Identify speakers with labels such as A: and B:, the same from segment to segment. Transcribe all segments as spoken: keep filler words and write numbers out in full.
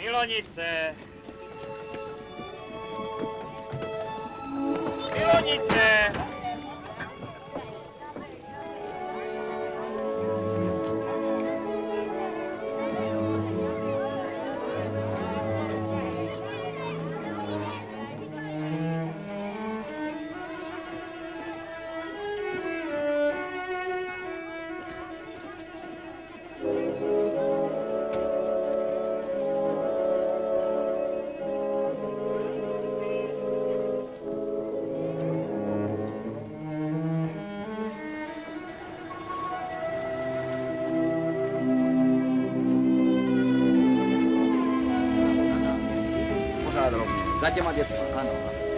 A: Ilonice. Ilonice.
B: Za těma dětma, ano.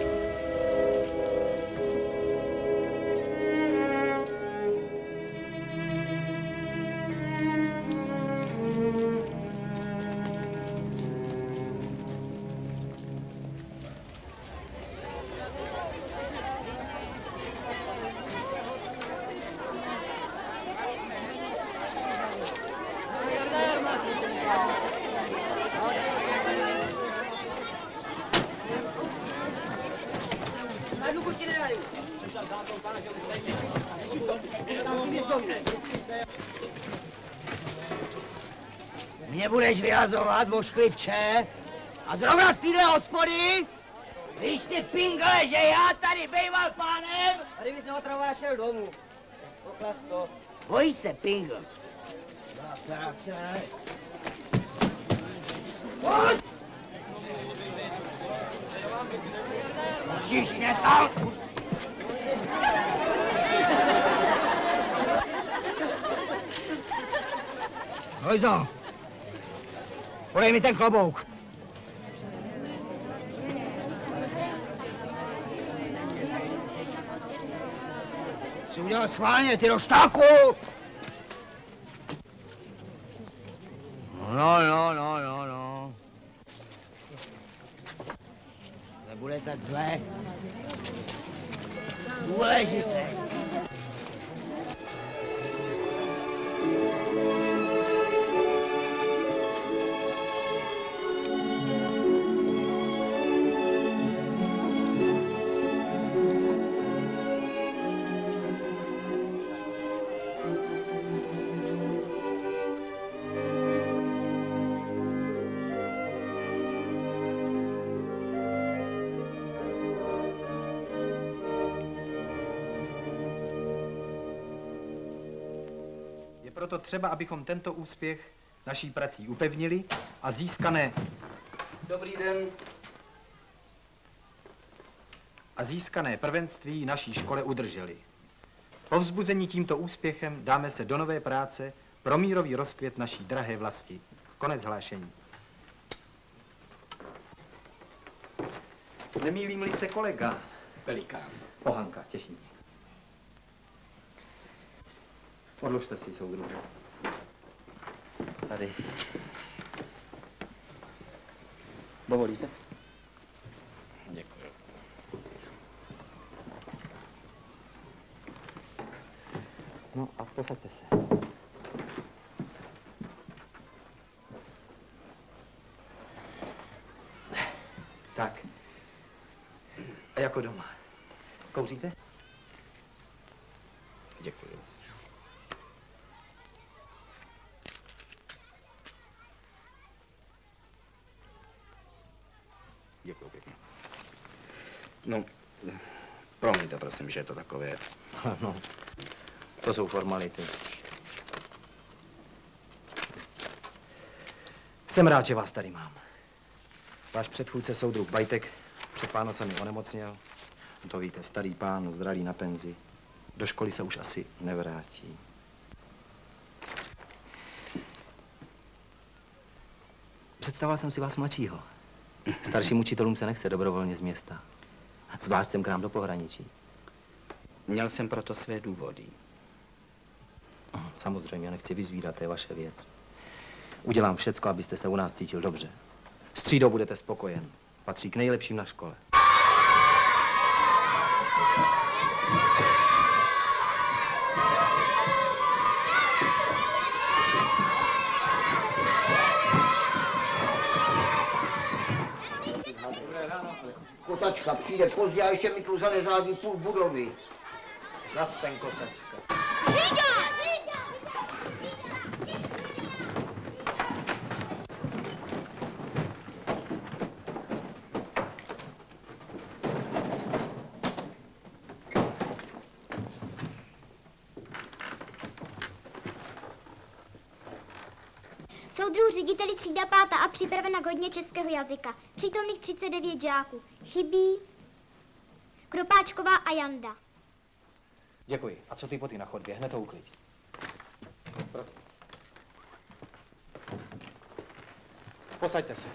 C: Mě budeš vyhazovat, vošklivče? A zrovna z téhle hospody? Víš ty pingle, že já tady bejval pánem?
D: A kdybych neotravoval, šel domů. Poklas to.
C: Bojí se, pingl. Pojď! Musíš mě tam! Hojzo! Podej mi ten klobouk. Jsi udělal schválně, ty roštáku! No, no, no, no, no. Nebude tak zlé. Důležité.
E: Proto třeba, abychom tento úspěch naší prací upevnili a získané...
B: Dobrý den.
E: A získané prvenství naší škole udrželi. Povzbuzení tímto úspěchem dáme se do nové práce pro mírový rozkvět naší drahé vlasti. Konec hlášení. Nemýlím-li se kolega?
B: Velikán.
E: Pohanka, těší mě. Odložte si, soudruhu.
B: Tady. Dovolíte? Děkuji. No a posaďte se.
E: Tak. A jako doma. Kouříte?
B: Děkuji. Děkuji pěkně. No, promiňte, prosím, že je to takové.
E: No, to jsou formality. Jsem rád, že vás tady mám. Váš předchůdce soudruh Bajtek před Vánocemi onemocněl. To víte, starý pán, zralý na penzi. Do školy se už asi nevrátí. Představoval jsem si vás mladšího. Starším učitelům se nechce dobrovolně z města. Zvlášť jsem k nám do pohraničí.
B: Měl jsem proto své důvody.
E: Samozřejmě, nechci vyzvídat, to je vaše věc. Udělám všecko, abyste se u nás cítil dobře. S třídou budete spokojen. Patří k nejlepším na škole.
C: Kotačka přijde pozdě a ještě mi tu zaneřádí půl budovy.
E: Zastaň, Kotačka.
F: Soudruhu řediteli třída pátá a připravena k hodně českého jazyka. Přítomných třicet devět žáků. Chybí Kropáčková a Janda.
E: Děkuji. A co ty poty na chodbě? Hned to uklid. Prosím. Posaďte se.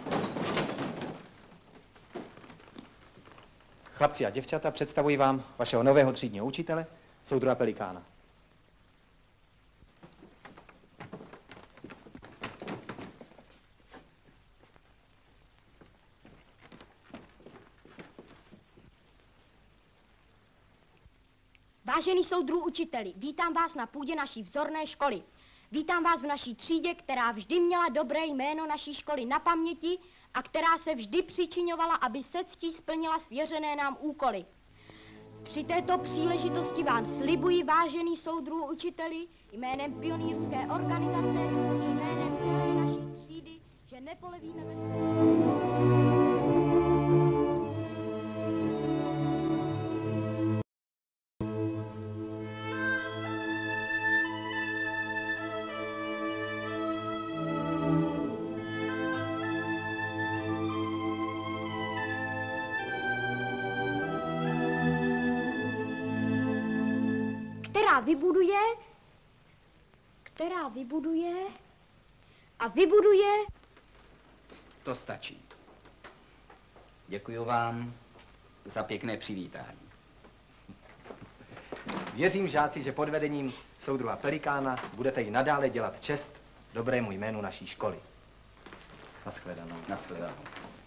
E: Chlapci a děvčata, představuji vám vašeho nového třídního učitele, soudruha Pelikána.
G: Vážený soudruh učiteli, vítám vás na půdě naší vzorné školy. Vítám vás v naší třídě, která vždy měla dobré jméno naší školy na paměti a která se vždy přičiňovala, aby se ctí splnila svěřené nám úkoly. Při této příležitosti vám slibuji, vážený soudruh učiteli, jménem pionýrské organizace i jménem celé naší třídy, že nepolevíme ve která vybuduje, která vybuduje a vybuduje.
B: To stačí. Děkuji vám za pěkné přivítání.
E: Věřím, žáci, že pod vedením soudruha Pelikána budete i nadále dělat čest dobrému jménu naší školy. Naschledanou.
B: Naschledanou.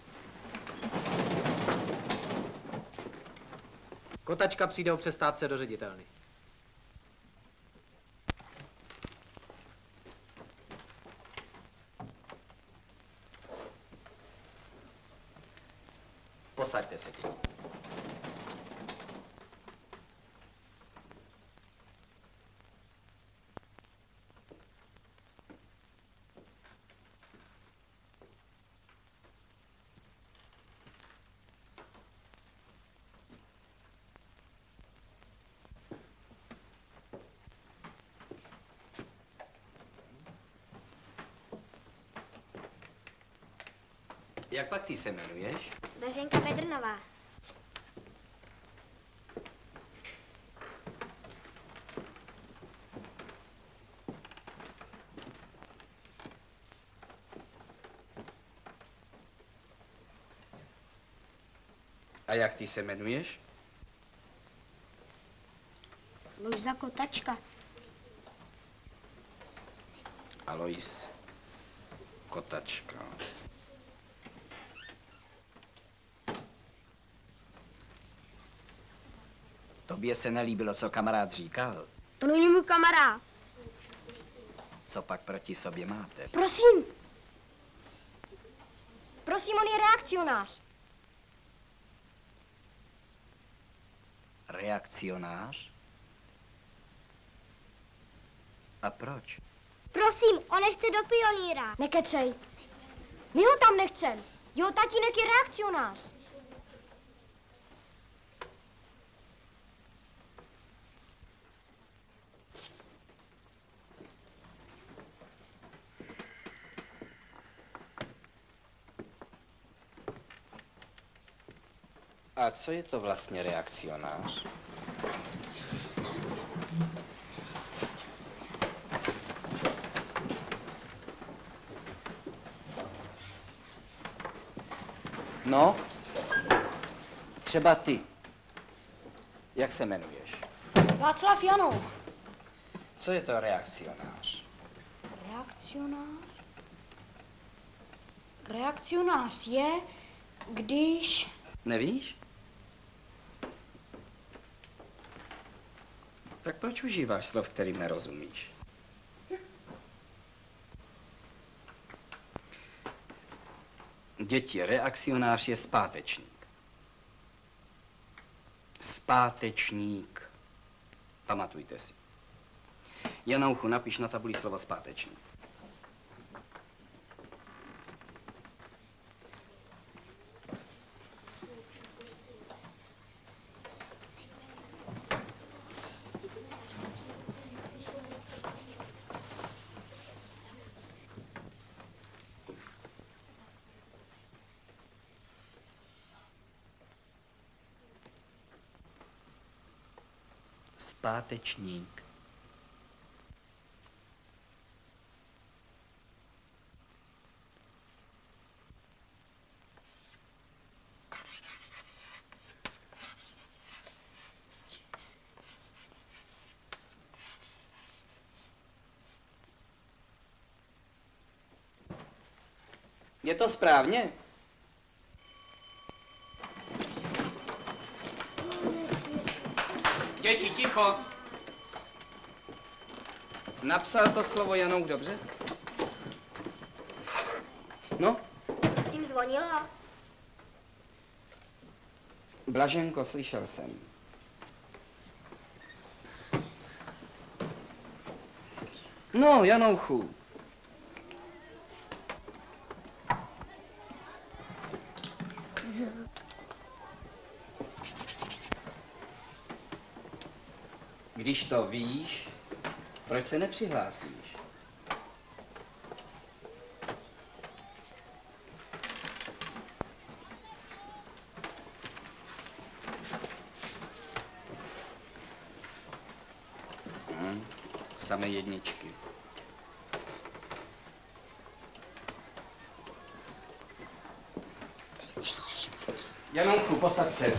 E: Kotačka přijde o přestávce do ředitelny.
B: Posaďte se tím. Jak pak ty se jmenuješ?
F: Blaženka Pedrnová.
B: A jak ty se jmenuješ?
F: Luisa Kotačka.
B: Alois Kotačka. Tobě se nelíbilo, co kamarád říkal?
G: To není můj kamarád.
B: Co pak proti sobě máte?
G: Prosím. Prosím, on je reakcionář.
B: Reakcionář? A proč?
F: Prosím, on nechce do pionýra.
G: Nekecej. My ho tam nechcem. Jeho tatínek je reakcionář.
B: A co je to vlastně reakcionář? No, třeba ty. Jak se jmenuješ?
G: Václav Janouch.
B: Co je to reakcionář?
G: Reakcionář? Reakcionář je, když...
B: Nevíš? Tak proč užíváš slov, kterým nerozumíš? Děti, reakcionář je zpátečník. Zpátečník. Pamatujte si. Janouchu, napiš na tabuli slovo zpátečník. Zpátečník. Je to správně? Děti, ticho! Napsal to slovo Janouch dobře? No?
F: Prosím, zvonila.
B: Blaženko, slyšel jsem. No, Janouchu. Když to víš, proč se nepřihlásíš? Hm, samé jedničky. Janouchu, posaď se.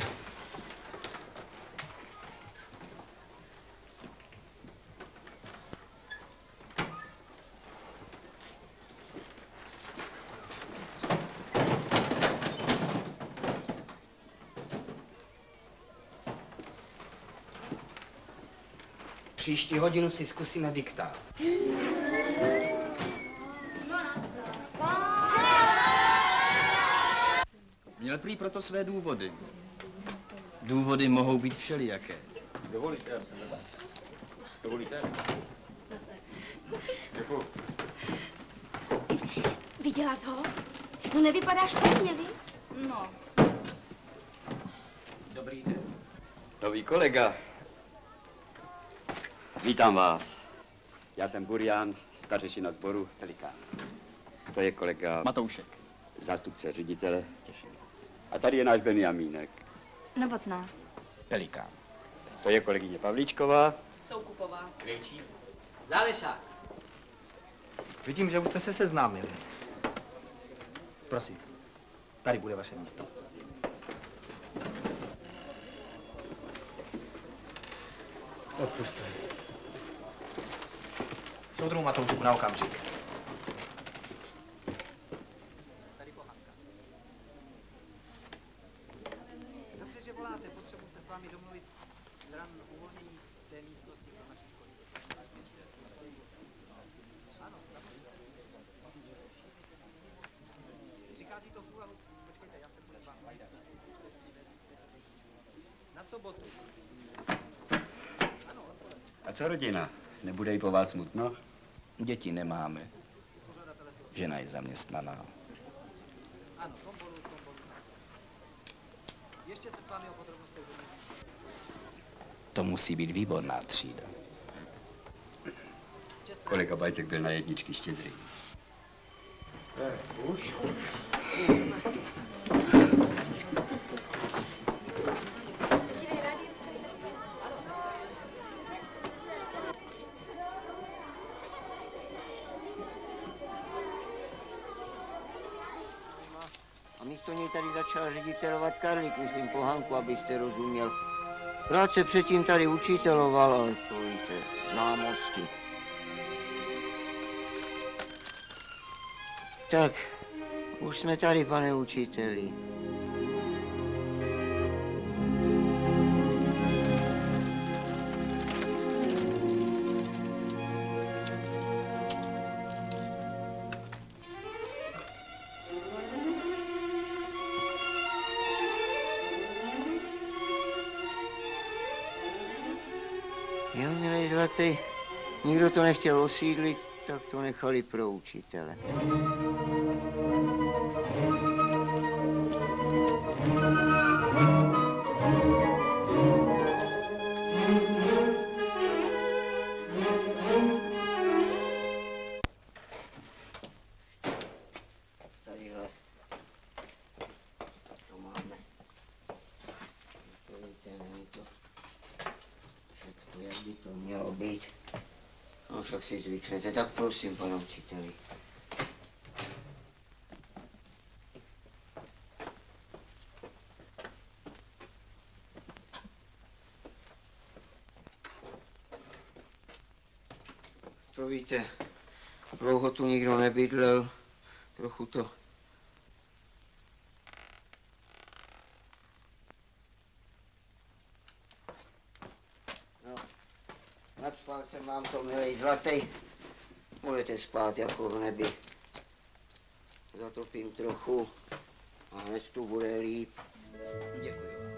B: Příští hodinu si zkusíme diktát. Měl prý proto své důvody. Důvody mohou být všelijaké.
A: Dovolíte, já jsem nebál. Dovolíte? Děkuju.
F: Viděla jsi ho? No nevypadáš špatně, vy?
G: No.
B: Dobrý den.
H: Nový kolega. Vítám vás. Já jsem Burian, stařešina sboru Pelikán. To je kolega
B: Matoušek.
H: zástupce ředitele. A tady je náš Benjamínek.
G: Novotná.
B: Pelikán.
H: To je kolegyně Pavlíčková.
G: Soukupová.
E: Zálešák. Vidím, že už jste se seznámili. Prosím, tady bude vaše místo. Odpuste. Soudruhu Matoušku na okamžik. Tady pohanka. Dobře, že voláte, potřebuji se s vámi domluvit stran uvolnění té místnosti pro naši školy. Ano, samozřejmě. Přichází to v úvahu. Počkejte, já se půjdu vám. Na sobotu.
H: A co rodina? Nebude jí po vás smutno?
B: Děti nemáme. Žena je zaměstnaná.
E: Ano, tombolu, tombolu. Ještě se s vámi o podrobnostech domluvím.
B: To musí být výborná třída.
H: Kolega Bajtek byl na jedničky štědrý. Už?
D: A místo něj tady začal ředitelovat Karlík, myslím Pohanku, abyste rozuměl. Rád se předtím tady učiteloval, ale to víte, známosti. Tak, už jsme tady, pane učiteli. zlatý. Nikdo to nechtěl osídlit, tak to nechali pro učitele. Tadyhle. To máme. To víte, není to všechno, jak by to mělo být. No však si zvyknete, tak prosím, pane učiteli. To víte, dlouho tu nikdo nebydlel, trochu to... No, nadspal jsem vám to, milej zlatý. Budete spát jako v nebi. Zatopím trochu a hned tu bude líp.
B: Děkuji vám.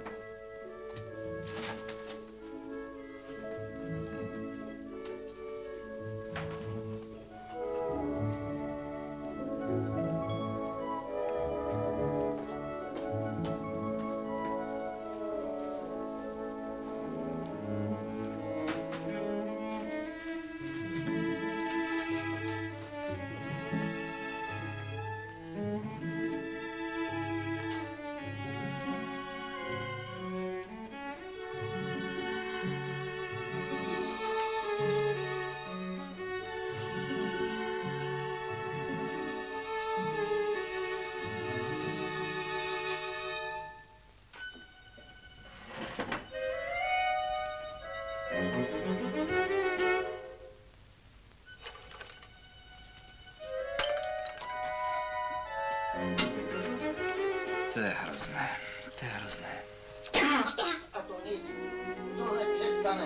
B: To je hrozné, to je hrozné.
D: A to nic, tohle přestane.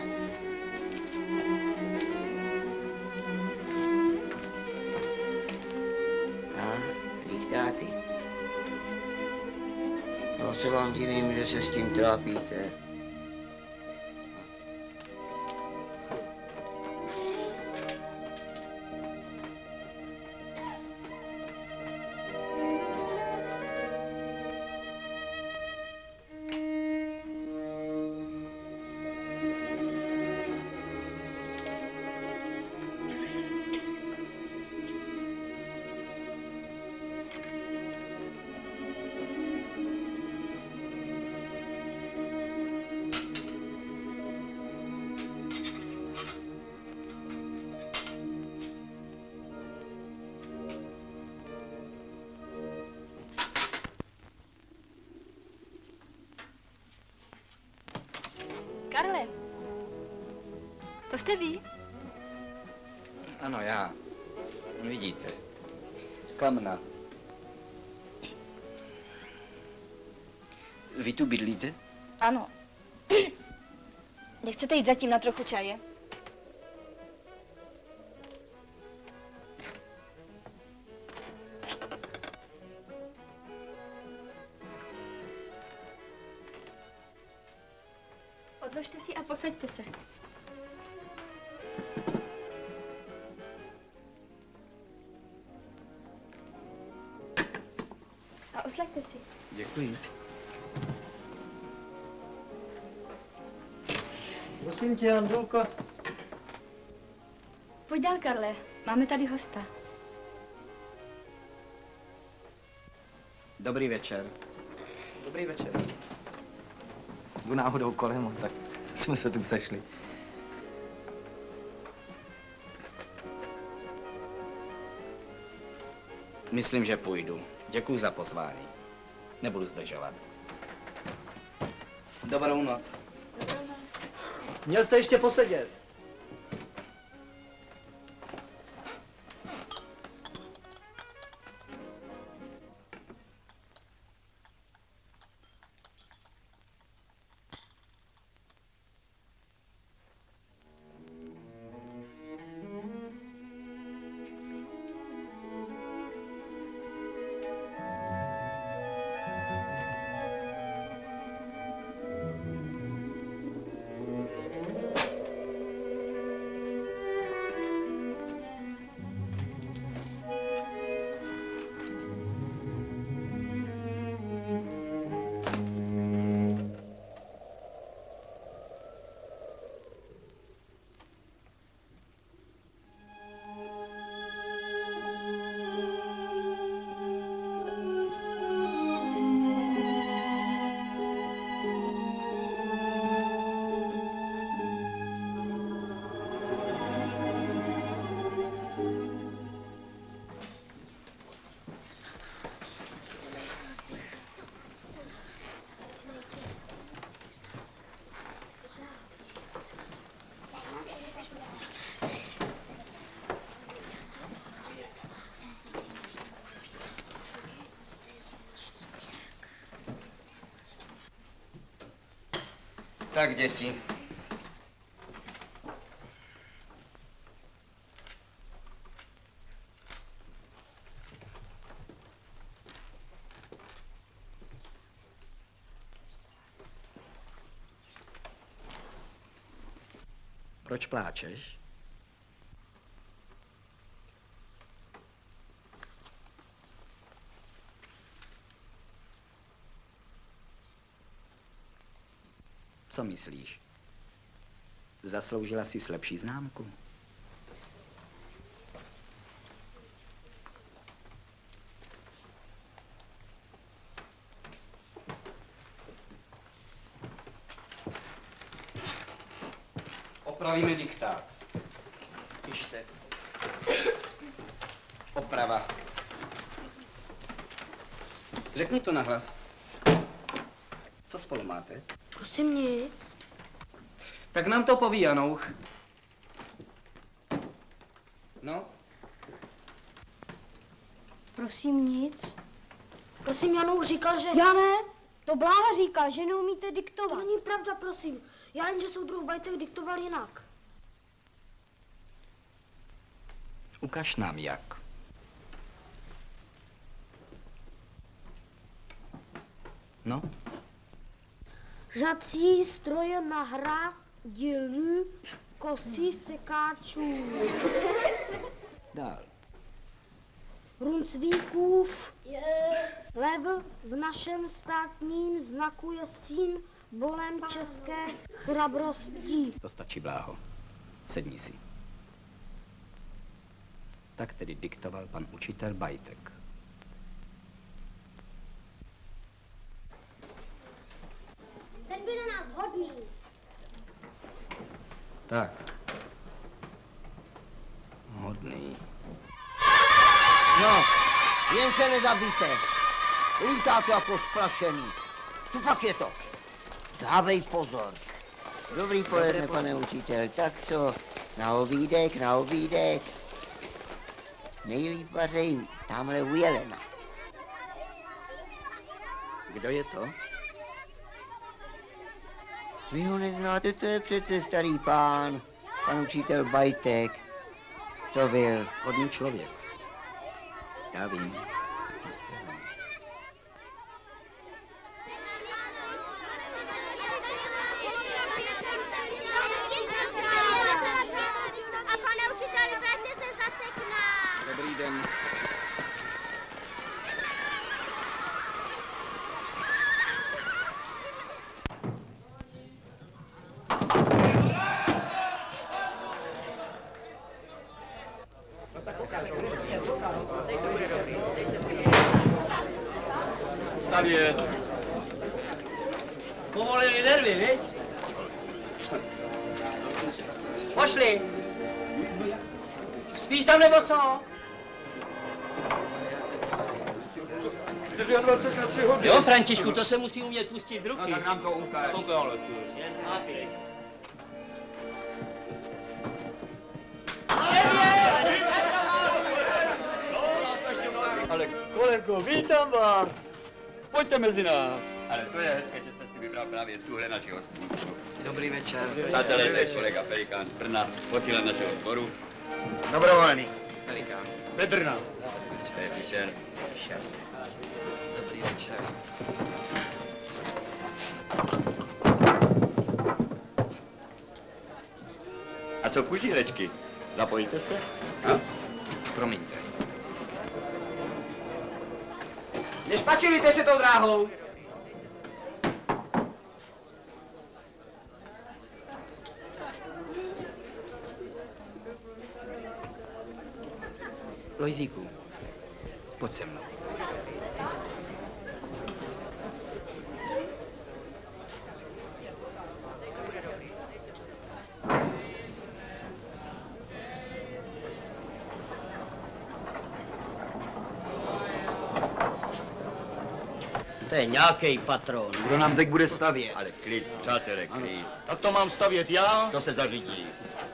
D: A, diktáty. No se vám divím, že se s tím trápíte.
I: Karle, to jste vy?
B: Ano, já. Vidíte. Kamna. Vy tu bydlíte?
I: Ano. Nechcete jít zatím na trochu čaje? Odložte si a posaďte se. A uslaďte si.
B: Děkuji.
C: Prosím tě, Andulko.
I: Pojď dál, Karle. Máme tady hosta.
B: Dobrý večer. Dobrý večer. Jdu náhodou kolem, tak jsme se tu sešli. Myslím, že půjdu. Děkuji za pozvání. Nebudu zdržovat. Dobrou noc.
C: Měl jste ještě posedět.
B: Tak, děti.
C: Proč pláčeš? Co myslíš? Zasloužila jsi lepší známku?
B: Opravíme diktát. Pište. Oprava. Řekni to nahlas. Co spolu máte?
J: Prosím nic.
B: Tak nám to poví, Janouch. No?
J: Prosím nic. Prosím, Janouch říkal, že... Já ne. To Bláha říká, že neumíte diktovat. To není pravda, prosím. Já jen, že soudruh Bajtek diktoval jinak.
C: Ukaž nám jak. No?
J: Žací stroje na hra, dílů, kosy sekáčů.
C: Dál.
J: Runcvíkův lev v našem státním znaku je symbolem české chrabrosti.
C: To stačí, Bláho. Sedni si. Tak tedy diktoval pan učitel Bajtek.
F: Ten byl na nás hodný.
C: Tak. Hodný.
D: No, jen se nezabijte. Lítá to jako splašený. Co pak je to? Dávej pozor. Dobrý poledne, pane učitel. Tak co? Na obídek, na obídek. Nejlíp vařejí tamhle u Jelena.
C: Kdo je to?
D: Vy ho neznáte, to je přece starý pán. Pan učitel Bajtek. To byl.
C: Hodný člověk. Já vím. Nespěvám.
F: A pane učiteli, vraťte se zase k nám.
C: Dobrý den.
A: Stavět.
C: Povolili nervy, viď? Pošli. Spíš tam nebo co?
A: dvacet na tři hodiny.
C: Jo, Františku, to se musí umět pustit z
A: No
C: ruky.
A: tak nám to ukáž.
H: Ale kolego, vítám vás. Pojďte mezi nás.
A: Ale to je hezké, že jste si vybral právě tuhle naši hospůdku.
B: Dobrý večer.
A: Přátelé, to je kolega Pelikán z Brna, posílem našeho sboru.
B: Dobrovolný. Pelikán.
H: Bedrna.
A: To je Fischer.
B: Šéf. Dobrý večer.
A: A co kužílečky? Zapojíte se? Ha?
B: Promiňte.
C: Nespačilujte se tou dráhou. Lojzíku, pojď se mnou. To je nějaký patron.
B: Kdo nám teď bude stavět?
A: Ale klid, přátelé, klid.
H: Tak to mám stavět já?
A: To se zařídí.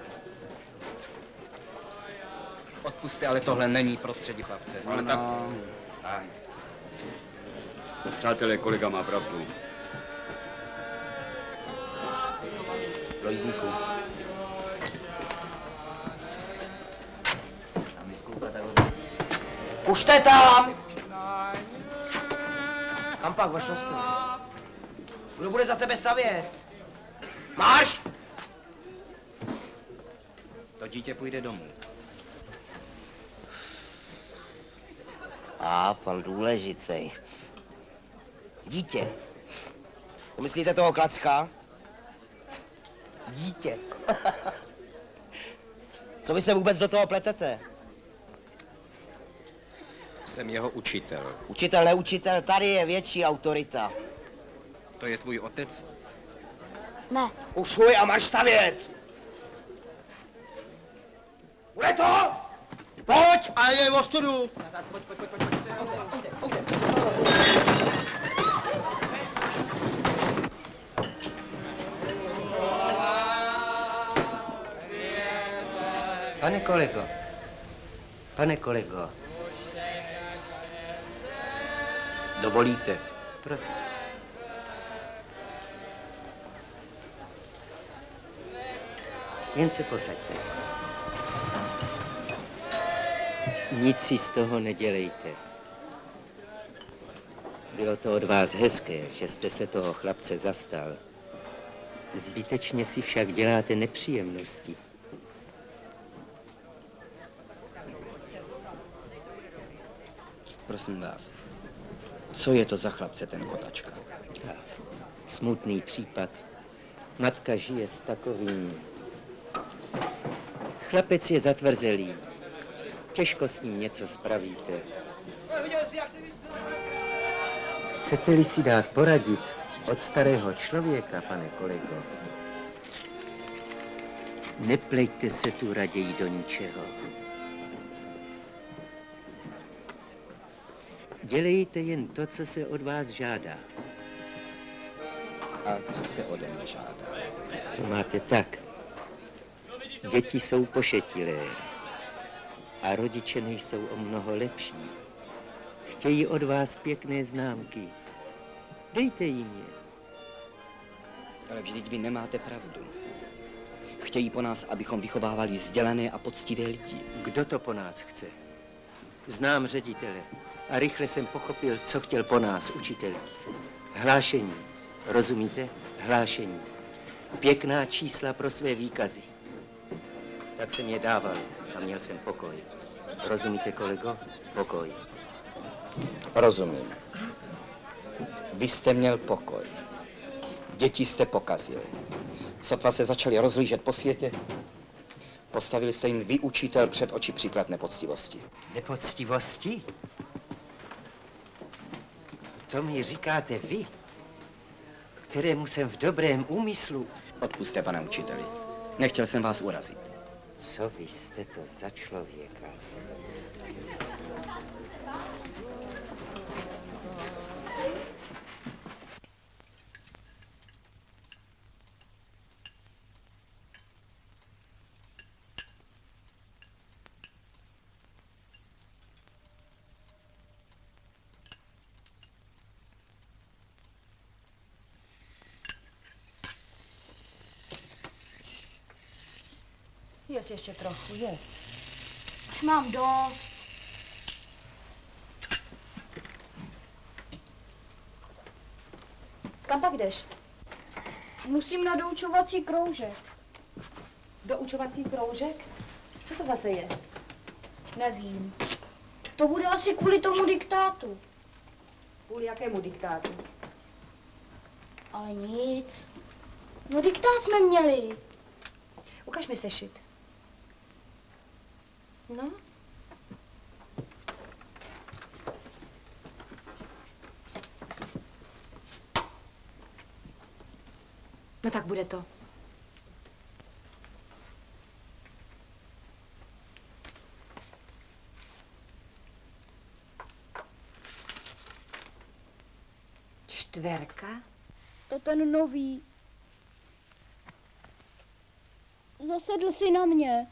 B: Odpuste, ale tohle není prostředí chlapce.
A: Ale tak...
B: tak.
A: Přátelé, kolega má pravdu.
B: Lojzíku.
C: Už jste tam! Kam pak, vašnost? Kdo bude za tebe stavět? Marš!
B: To dítě půjde domů.
C: A, pan důležitý. Dítě. To myslíte toho Klacka? Dítě. Co vy se vůbec do toho pletete?
B: Jsem jeho učitel.
C: Učitel, neučitel, tady je větší autorita.
B: To je tvůj otec?
J: Ne.
C: Ušuj a marš stavět! Bude to? Pojď, a je o studu.
D: Pane kolego, pane kolego.
B: Dovolíte?
D: Prosím. Jen se posaďte. Nic si z toho nedělejte. Bylo to od vás hezké, že jste se toho chlapce zastal. Zbytečně si však děláte nepříjemnosti.
B: Prosím vás, co je to za chlapce ten Kotačka?
D: Smutný případ. Matka žije s takovým. Chlapec je zatvrzelý. Těžko s ním něco spravíte. Chcete-li si dát poradit od starého člověka, pane kolego, neplejte se tu raději do ničeho. Dělejte jen to, co se od vás žádá.
B: A co se ode mě žádá?
D: To máte tak. Děti jsou pošetilé a rodiče nejsou o mnoho lepší. Chtějí od vás pěkné známky. Dejte jim je.
B: Ale vždyť vy nemáte pravdu. Chtějí po nás, abychom vychovávali vzdělané a poctivé lidi.
D: Kdo to po nás chce? Znám ředitele a rychle jsem pochopil, co chtěl po nás, učitelích. Hlášení. Rozumíte? Hlášení. Pěkná čísla pro své výkazy. Tak jsem je dával a měl jsem pokoj. Rozumíte, kolego? Pokoj.
B: Rozumím. Vy jste měl pokoj. Děti jste pokazil. Sotva se začali rozlížet po světě, postavili jste jim vy, učitel, před oči příklad nepoctivosti.
D: Nepoctivosti? To mi říkáte vy, kterému jsem v dobrém úmyslu.
B: Odpusťte, pane učiteli. Nechtěl jsem vás urazit.
D: Co vy jste to za člověka?
J: Jes ještě trochu, jes. Už mám dost. Kam pak jdeš? Musím na doučovací kroužek. Doučovací kroužek? Co to zase je? Nevím. To bude asi kvůli tomu diktátu. Kvůli jakému diktátu? Ale nic. No diktát jsme měli. Ukaž mi sešit. No. No tak bude to. Čtverka?
F: To ten nový. Zasedl si na mě.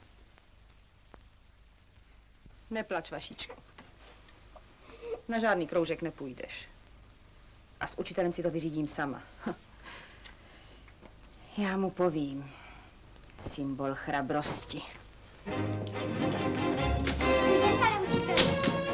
I: Neplač, Vašíčku. Na žádný kroužek nepůjdeš. A s učitelem si to vyřídím sama. Já mu povím. Symbol chrabrosti.
F: Dobrý den, pane učiteli.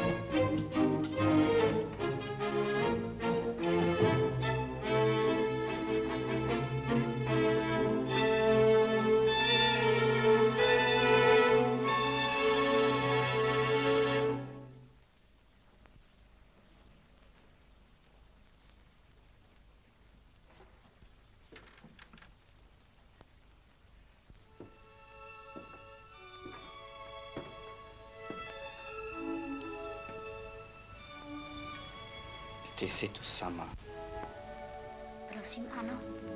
B: Ty jsi tu sama.
F: Prosím, ano.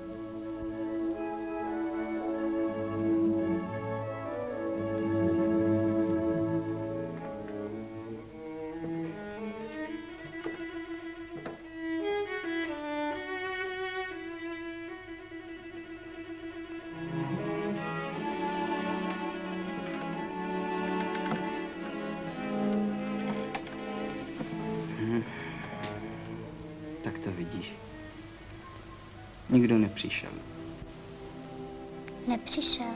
B: Tak to vidíš. Nikdo nepřišel.
F: Nepřišel.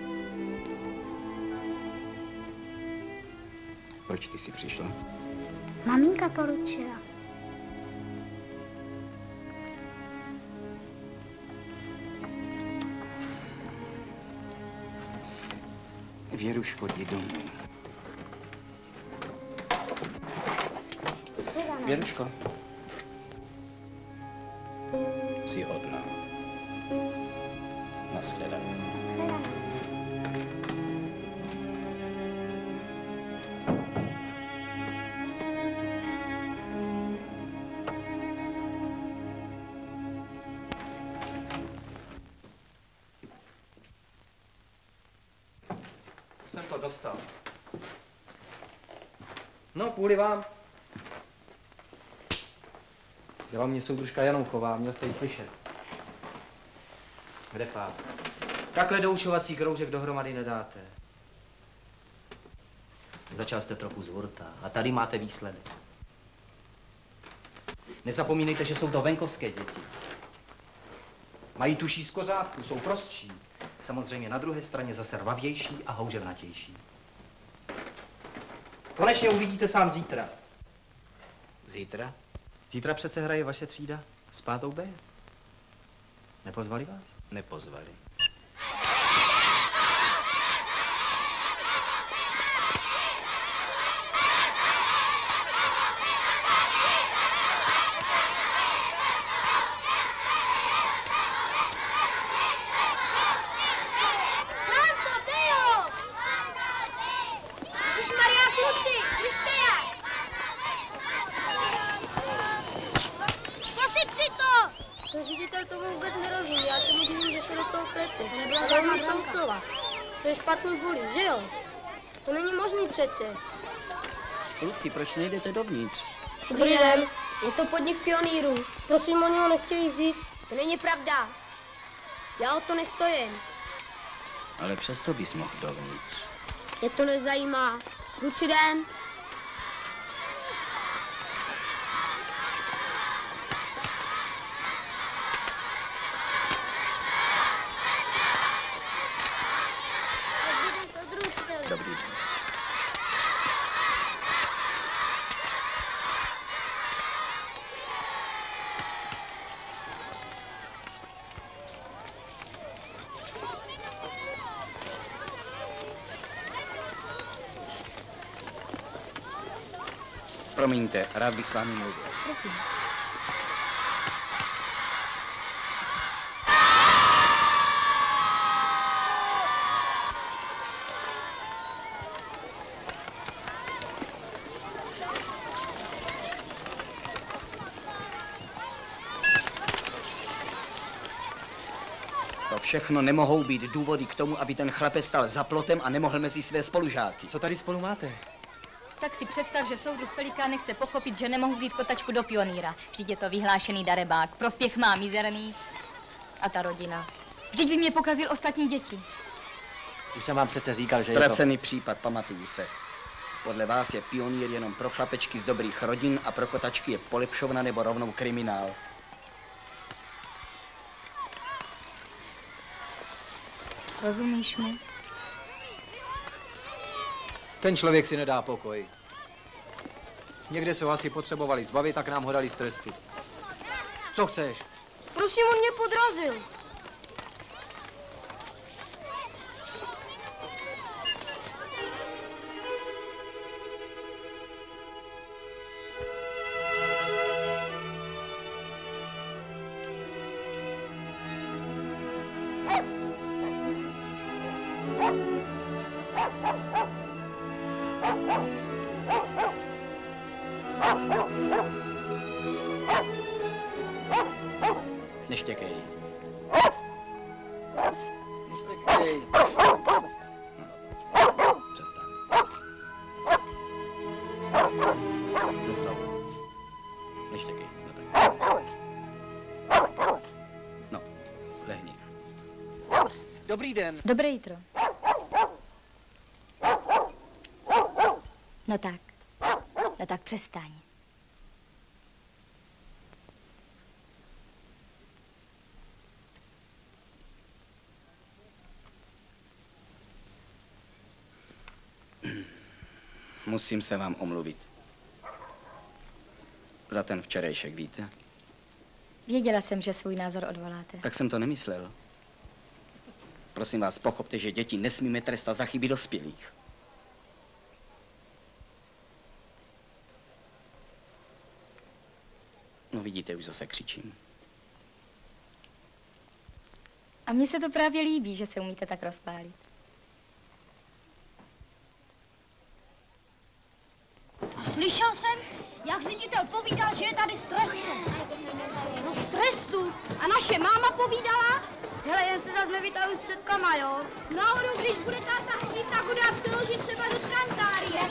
B: Proč ty jsi přišla?
F: Maminka poručila.
B: Věruško, jdi domů. Věruško. Jsi hodná. Nashledanou.
E: Jsem to dostal. No, kvůli vám. Byla mě soudružka Janouchová, měl jste ji slyšet. Kde pát? Takhle doučovací kroužek dohromady nedáte. Začal jste trochu z hurta a tady máte výsledek. Nezapomínejte, že jsou to venkovské děti. Mají tuší z kořávku, jsou prostší. Samozřejmě na druhé straně zase rvavější a houževnatější. Konečně uvidíte sám zítra.
B: Zítra?
E: Zítra přece hraje vaše třída s pátou B. Nepozvali vás?
B: Nepozvali.
J: To je špatný vůli, že jo? To není možný přece.
B: Kluci, proč nejdete dovnitř?
J: Dobrý den, je to podnik pionýrů. Prosím, oni ho nechtějí vzít. To není pravda. Já o to nestojím.
B: Ale přesto bys mohl dovnitř.
J: Mě to nezajímá. Kluci den.
B: Dobrý den. Promiňte, rád bych s vámi mluvil.
J: Prosím.
B: To všechno nemohou být důvody k tomu, aby ten chlapec stal za plotem a nemohl mezi své spolužáky.
E: Co tady spolu máte?
K: Tak si představ, že soudruh Pelikán nechce pochopit, že nemohu vzít kotačku do pionýra. Vždyť je to vyhlášený darebák. Prospěch má mizerný. A ta rodina. Vždyť by mě pokazil ostatní děti.
E: Už jsem vám přece říkal, že
B: Ztracený
E: je to...
B: případ, pamatuju se. Podle vás je pionýr jenom pro chlapečky z dobrých rodin a pro kotačky je polepšovna nebo rovnou kriminál.
K: Rozumíš mi?
E: Ten člověk si nedá pokoj. Někde se ho asi potřebovali zbavit, tak nám ho dali z trestu. Co chceš?
J: Prosím, on mě podrazil.
B: Neštěkej.
D: Neštěkej.
B: Přestaň. Neznovu. Neštěkej. No tak. No, lehni.
D: Dobrý den.
K: Dobré jitro. No tak. No tak přestaň.
B: Musím se vám omluvit. Za ten včerejšek, víte?
K: Věděla jsem, že svůj názor odvoláte.
B: Tak jsem to nemyslel. Prosím vás, pochopte, že děti nesmíme trestat za chyby dospělých. No vidíte, už zase křičím.
K: A mně se to právě líbí, že se umíte tak rozpálit.
J: A slyšel jsem, jak ředitel povídal, že je tady z trestu. No z trestu.
G: A naše máma povídala?
J: Hele, jen se zase nevytahuj před kama, jo?
G: Náhodou, když bude táta chtít, tak ho dá přeložit třeba do kantárie.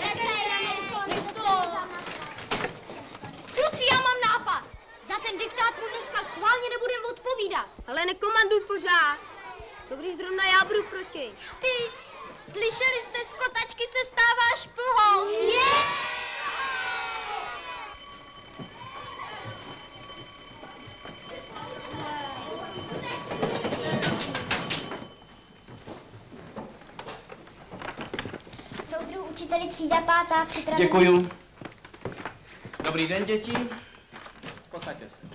G: Kluci, já mám nápad. Za ten diktát mu dneska schválně nebudem odpovídat.
J: Ale nekomanduj pořád. Co když zrovna já budu proti?
G: Ty, slyšeli jste, z kotačky se stáváš plhou. Je!
F: Soudruh učiteli třída pátá připraven.
B: Děkuju. Dobrý den, děti. Posaďte se.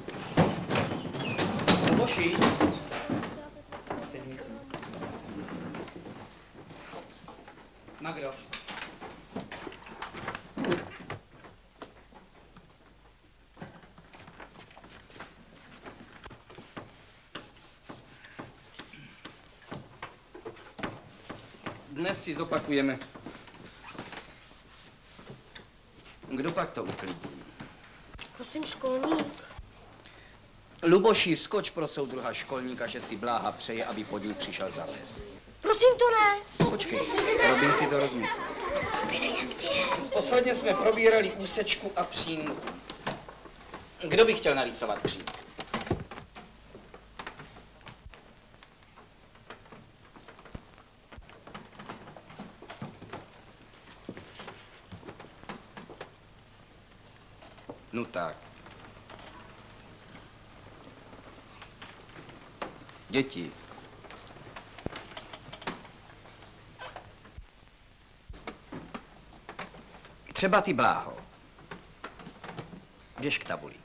B: Luboši. Sedni si. Magro. Dnes si zopakujeme. Kdo pak to uklidí?
J: Prosím, školník.
B: Luboši, skoč pro soudruha školníka, že si Bláha přeje, aby pod ní přišel zavést.
J: Prosím, to ne.
B: Počkej, Robin si to rozmyslel. Posledně jsme probírali úsečku a přímku. Kdo by chtěl narýsovat přímku? No tak. Děti. Třeba ty, Bláho. Běž k tabuli.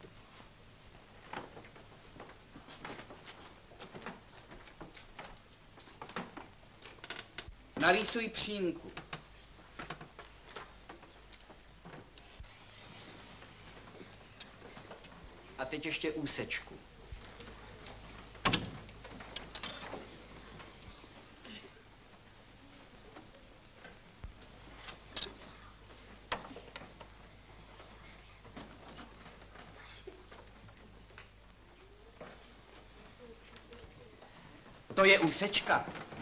B: Narýsuj přímku. A teď ještě úsečku. To je úsečka.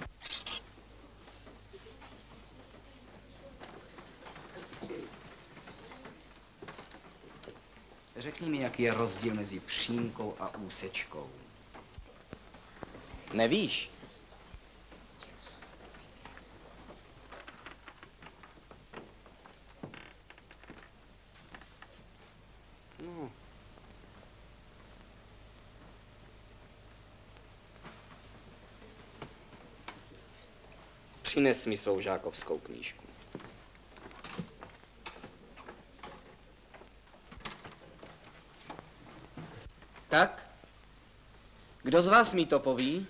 B: Řekni mi, jaký je rozdíl mezi přímkou a úsečkou. Nevíš? No. Přines mi svou žákovskou knížku. Tak? Kdo z vás mi to poví?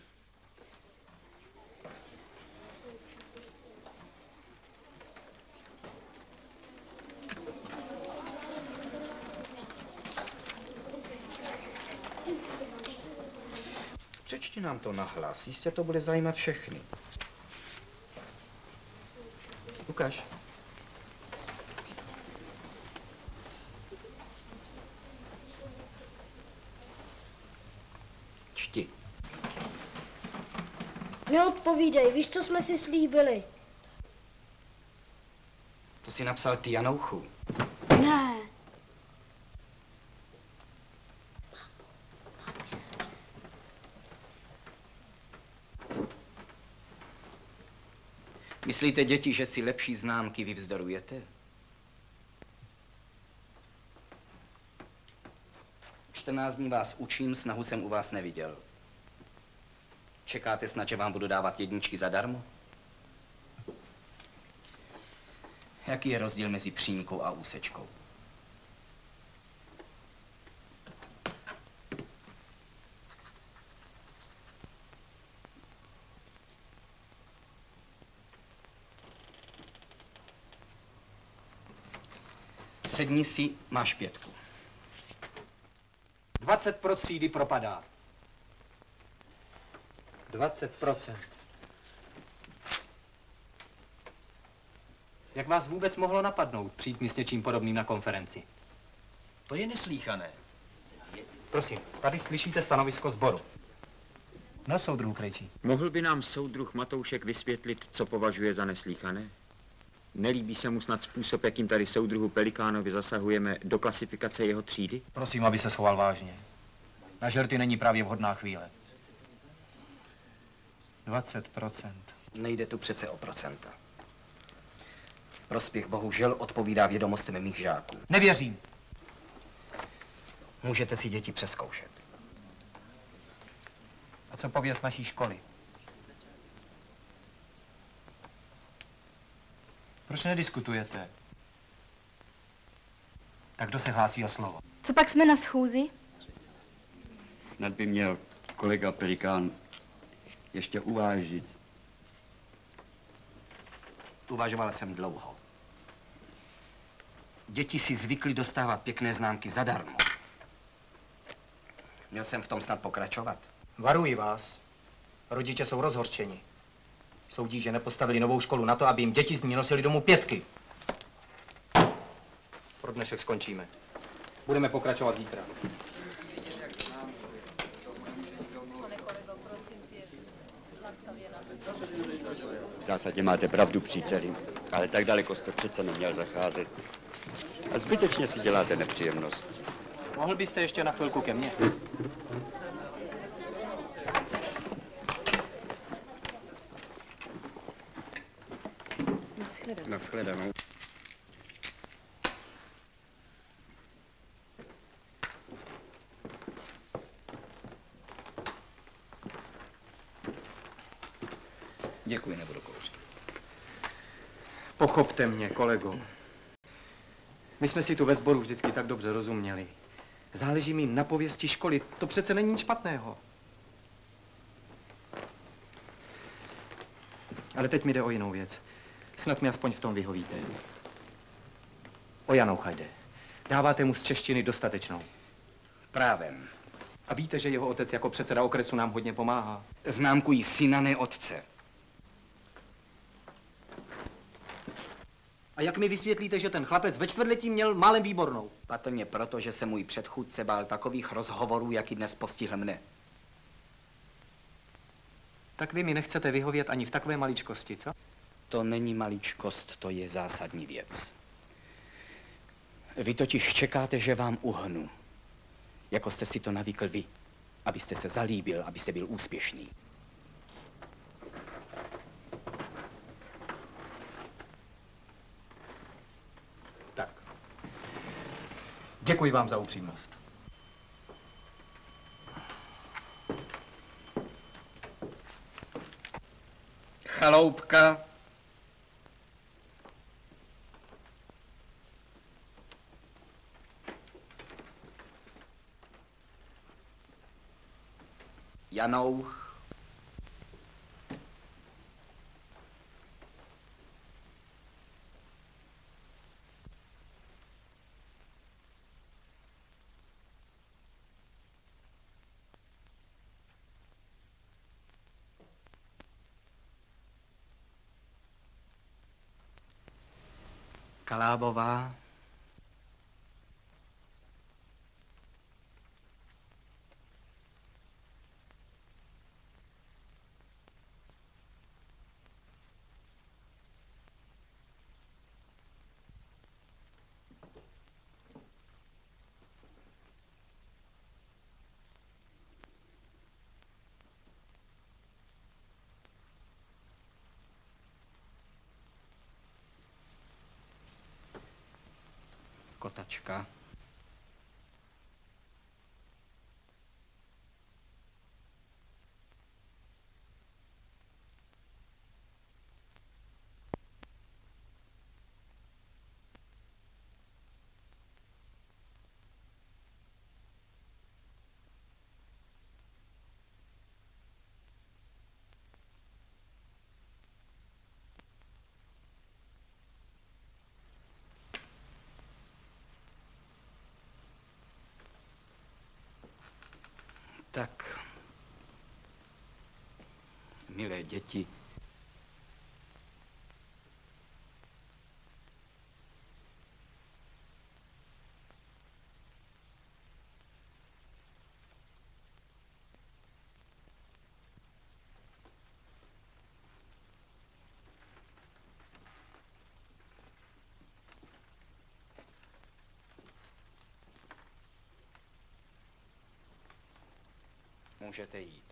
B: Přečti nám to nahlas, jistě to bude zajímat všechny. Ukaž. Čti.
J: Neodpovídej, víš, co jsme si slíbili.
B: To si napsal ty, Janouchu.
J: Ne.
B: Myslíte, děti, že si lepší známky vyvzdorujete? čtrnáct dní vás učím, snahu jsem u vás neviděl. Čekáte snad, že vám budu dávat jedničky zadarmo? Jaký je rozdíl mezi přímkou a úsečkou? Sedni si, máš pětku.
E: dvacet pro třídy propadá. dvacet procent. Jak vás vůbec mohlo napadnout přijít mi s něčím podobným na konferenci?
B: To je neslýchané.
E: Prosím, tady slyšíte stanovisko sboru. No, soudruhu Krejčí.
L: Mohl by nám soudruh Matoušek vysvětlit, co považuje za neslýchané? Nelíbí se mu snad způsob, jakým tady soudruhu Pelikánovi zasahujeme do klasifikace jeho třídy?
E: Prosím, aby se schoval vážně. Na žerty není právě vhodná chvíle. dvacet procent.
B: Nejde tu přece o procenta. Prospěch bohužel odpovídá vědomostem mých žáků.
E: Nevěřím.
B: Můžete si děti přezkoušet.
E: A co pověst naší školy? Proč nediskutujete? Tak kdo se hlásí o slovo?
K: Co pak jsme na schůzi?
H: Snad by měl kolega Pelikán ještě uvážit.
B: Uvažoval jsem dlouho. Děti si zvykly dostávat pěkné známky zadarmo. Měl jsem v tom snad pokračovat?
E: Varuji vás. Rodiče jsou rozhořčeni. Soudí, že nepostavili novou školu na to, aby jim děti z ní nosili domů pětky. Pro dnešek skončíme. Budeme pokračovat zítra.
H: V zásadě máte pravdu, příteli, ale tak daleko jste přece neměl zacházet. A zbytečně si děláte nepříjemnost.
E: Mohl byste ještě na chvilku ke mně?
L: Nashledanou.
B: Děkuji, nebudu kouřit.
E: Pochopte mě, kolego. My jsme si tu ve sboru vždycky tak dobře rozuměli. Záleží mi na pověsti školy. To přece není nic špatného. Ale teď mi jde o jinou věc. Snad mi aspoň v tom vyhovíte. O Janoucha jde. Dáváte mu z češtiny dostatečnou.
B: Právem.
E: A víte, že jeho otec jako předseda okresu nám hodně pomáhá.
B: Známkují syna, ne otce.
E: A jak mi vysvětlíte, že ten chlapec ve čtvrtletí měl málem výbornou?
B: Patrně proto, že se můj předchůdce bál takových rozhovorů, jaký dnes postihl mne.
E: Tak vy mi nechcete vyhovět ani v takové maličkosti, co?
B: To není maličkost, to je zásadní věc. Vy totiž čekáte, že vám uhnu. Jako jste si to navykl vy. Abyste se zalíbil, abyste byl úspěšný.
E: Tak. Děkuji vám za upřímnost.
B: Chaloupka Janouch.
E: Kalábová. Kotačka. Tak, milé děti, můžete jít.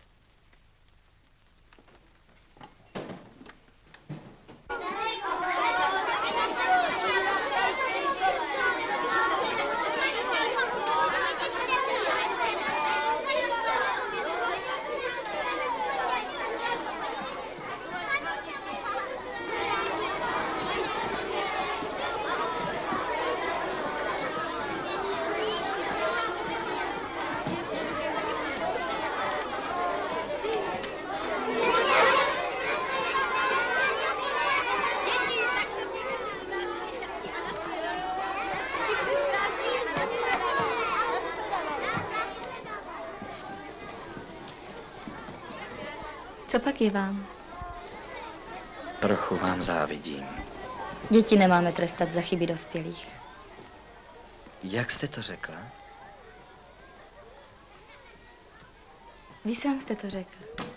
K: Co pak je vám?
B: Trochu vám závidím.
K: Děti nemáme trestat za chyby dospělých.
B: Jak jste to řekla?
K: Vy sám jste to řekl.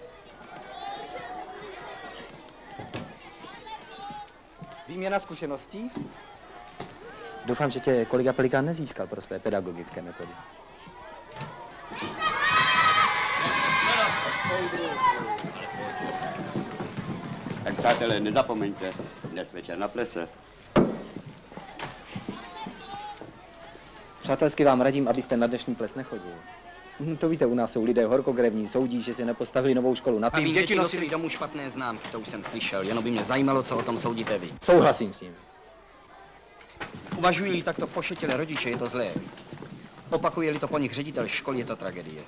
E: Výměna zkušeností? Doufám, že tě kolega Pelikán nezískal pro své pedagogické metody.
H: Tak přátelé, nezapomeňte, dnes večer na plese.
E: Přátelsky vám radím, abyste na dnešní ples nechodili. To víte, u nás jsou lidé horkogrevní, soudí, že si nepostavili novou školu na
B: A
E: tým.
B: vím, děti nosili domů špatné známky, to už jsem slyšel, jenom by mě zajímalo, co o tom soudíte vy.
E: Souhlasím s ním.
B: Uvažují-li takto pošetilé rodiče, je to zlé. Opakuje-li to po nich ředitel školy, je to tragédie.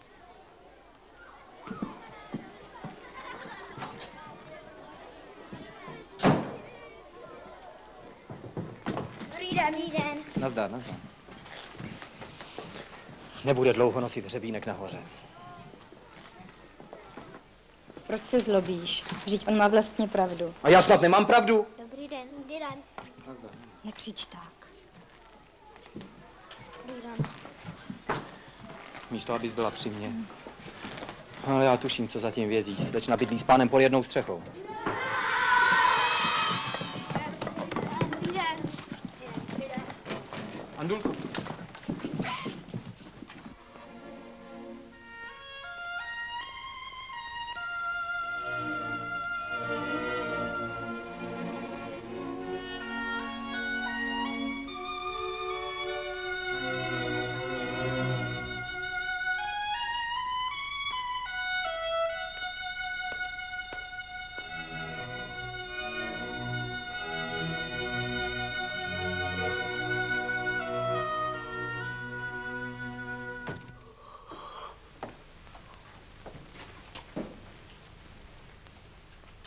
F: Dobrý den, dobrý den.
E: Nazdar, nazdar. Nebude dlouho nosit hřebínek nahoře.
K: Proč se zlobíš? Vždyť on má vlastně pravdu.
E: A já snad nemám pravdu?
F: Dobrý den, dobrý den.
E: Nazdar.
K: Nekřič tak.
F: Dobrý den.
E: Místo, abys byla při mně. Ale já tuším, co zatím vězí. Slečna bydlí s pánem pod jednou střechou.
F: Dobrý den.
E: Andulku.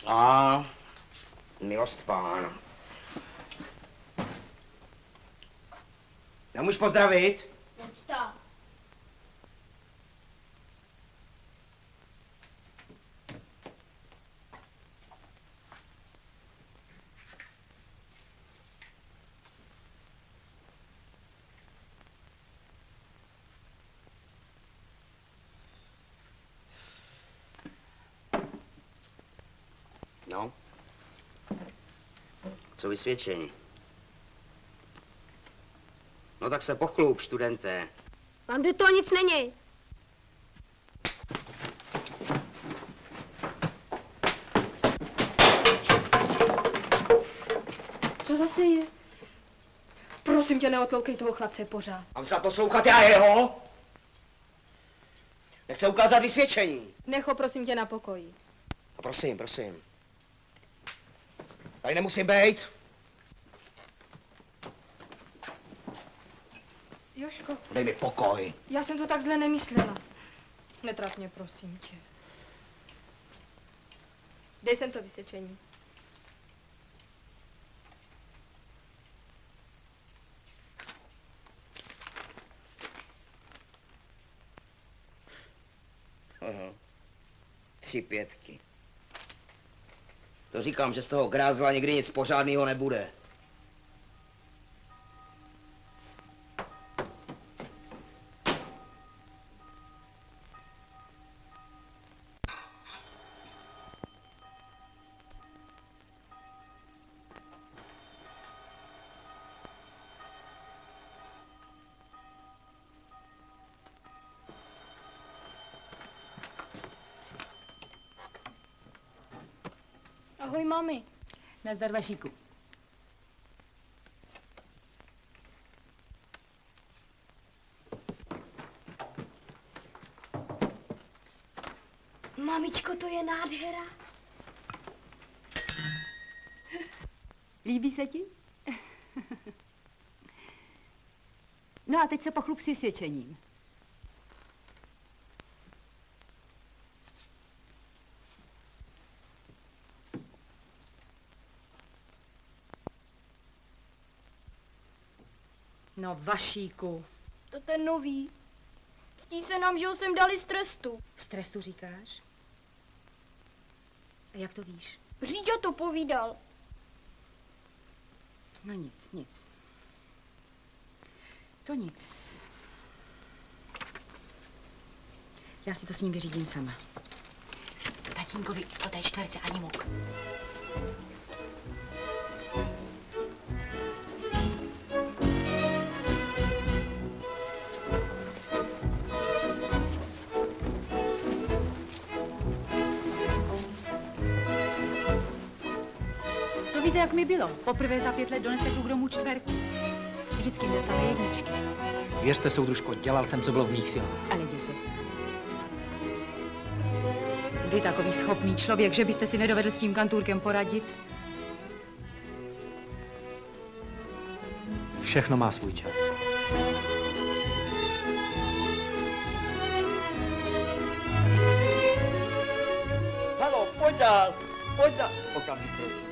C: A milost pána. Nemůžu pozdravit?
J: Úcta.
C: No. Co vysvědčení? No tak se pochlup, studenté.
J: Vám do toho nic není.
M: Co zase je? Prosím tě, neotloukej toho chlapce pořád.
C: Mám se poslouchat já jeho? Nechce ukázat vysvědčení.
M: Nech ho, prosím tě, na pokoji.
C: A prosím, prosím. Tady nemusím být.
M: Jožko,
C: Dej mi pokoj.
M: já jsem to tak zle nemyslela. Netrap mě, prosím tě. Dej sem to vysvědčení.
C: Aha. Tři pětky. To říkám, že z toho grázla někdy nic pořádného nebude.
J: Ahoj, mami.
I: Nazdar, Vašíku.
J: Mamičko, to je nádhera.
I: Líbí se ti? No a teď se pochlup s vysvědčením. No, Vašíku.
J: To ten nový. Ctí se nám, že ho sem dali z trestu.
I: Z trestu říkáš? A jak to víš?
J: Říďa to povídal.
I: No nic, nic. To nic. Já si to s ním vyřídím sama. Tatínkovi o té čtverce ani muk. Víte, jak mi bylo? Poprvé za pět let donese kluk domů čtverku. Vždycky měl samé jedničky.
E: Věřte, soudružko, dělal jsem, co bylo v mých silách.
I: Ale jděte. Vy takový schopný člověk, že byste si nedovedl s tím kantůrkem poradit?
E: Všechno má svůj čas.
H: Halo, pojď dál, pojď dál. Okamžik, prosím.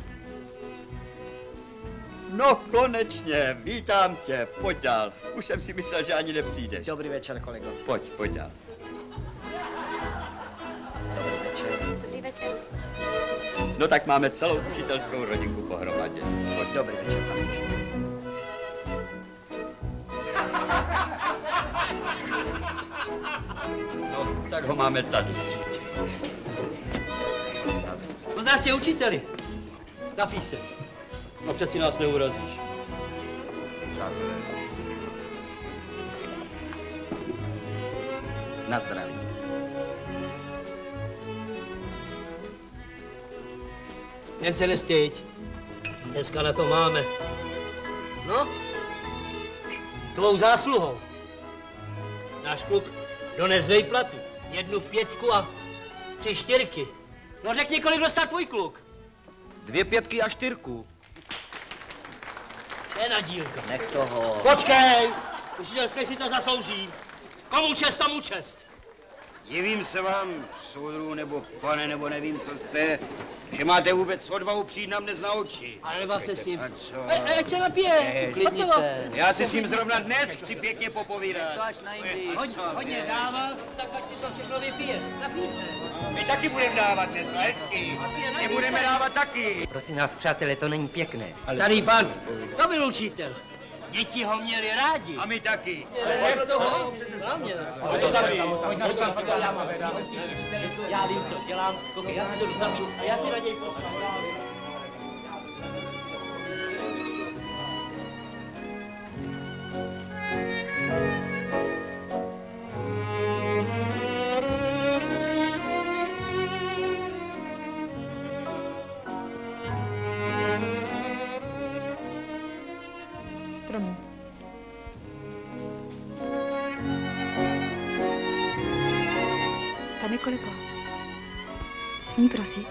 H: No konečně, vítám tě, pojď dál. Už jsem si myslel, že ani nepřijdeš.
C: Dobrý večer, kolego.
H: Pojď, pojď dál.
C: Dobrý večer.
J: Dobrý večer.
H: No tak máme celou učitelskou rodinku pohromadě. Pojď.
C: Dobrý večer, pane.
H: No, tak ho máme tady.
N: Pozdravte učiteli. Napij se. No přeci nás neurazíš.
C: Přátelé. Na zdraví.
N: Jen se nestyď. Dneska na to máme. No, tvou zásluhou. Náš kluk dones vejplatu. Jednu pětku a tři čtyřky. No řekni, kolik dostal tvůj kluk.
C: Dvě pětky a čtyřku.
N: To je na dílka.
C: Nech toho.
N: Počkej! Učitelské si to zaslouží. Komu čest, tomu čest.
H: Divím se vám, soudru, nebo pane, nebo nevím, co jste, že máte vůbec odvahu přijít nám dnes na oči.
N: Ale vás se s ním.
H: A co?
N: E, ať se napije.
H: Uklidni
N: Hotovo.
H: se. Já si s ním zrovna dnes chci pěkně popovídat.
N: To až na jindy. Hodně, hodně dával, tak ať si to všechno vypije. Napij se.
H: My taky budeme dávat dnes, hezky. My budeme dávat taky.
C: Prosím vás, přátelé, to není pěkné.
N: Starý pan, to byl učitel. Děti ho měli rádi.
H: A my taky.
N: Ale toho? Hlavně. Já vím, co dělám. Koukej, já si to jdu zabít a já si na něj postavím.
I: Promiň. Pane kolego, smím prosit?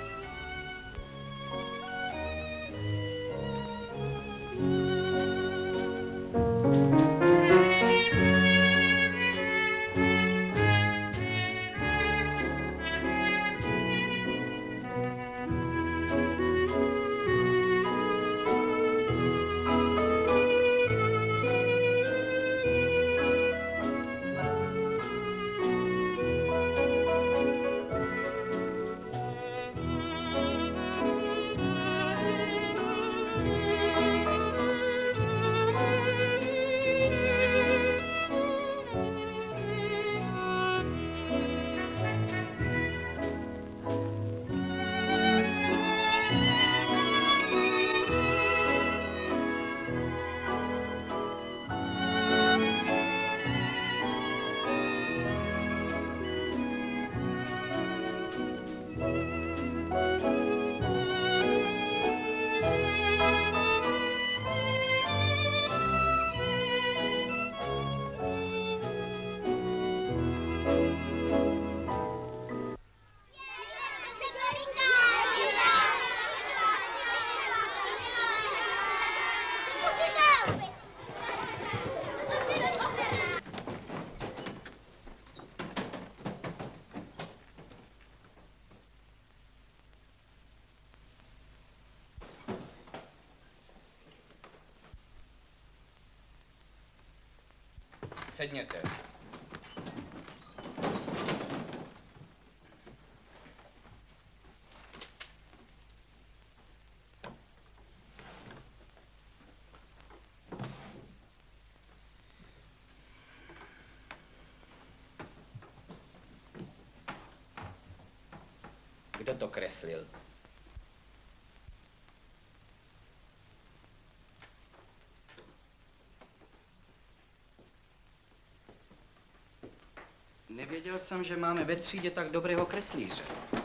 B: Sedněte. Kdo to kreslil? Nevěděl jsem, že máme ve třídě tak dobrého kreslíře.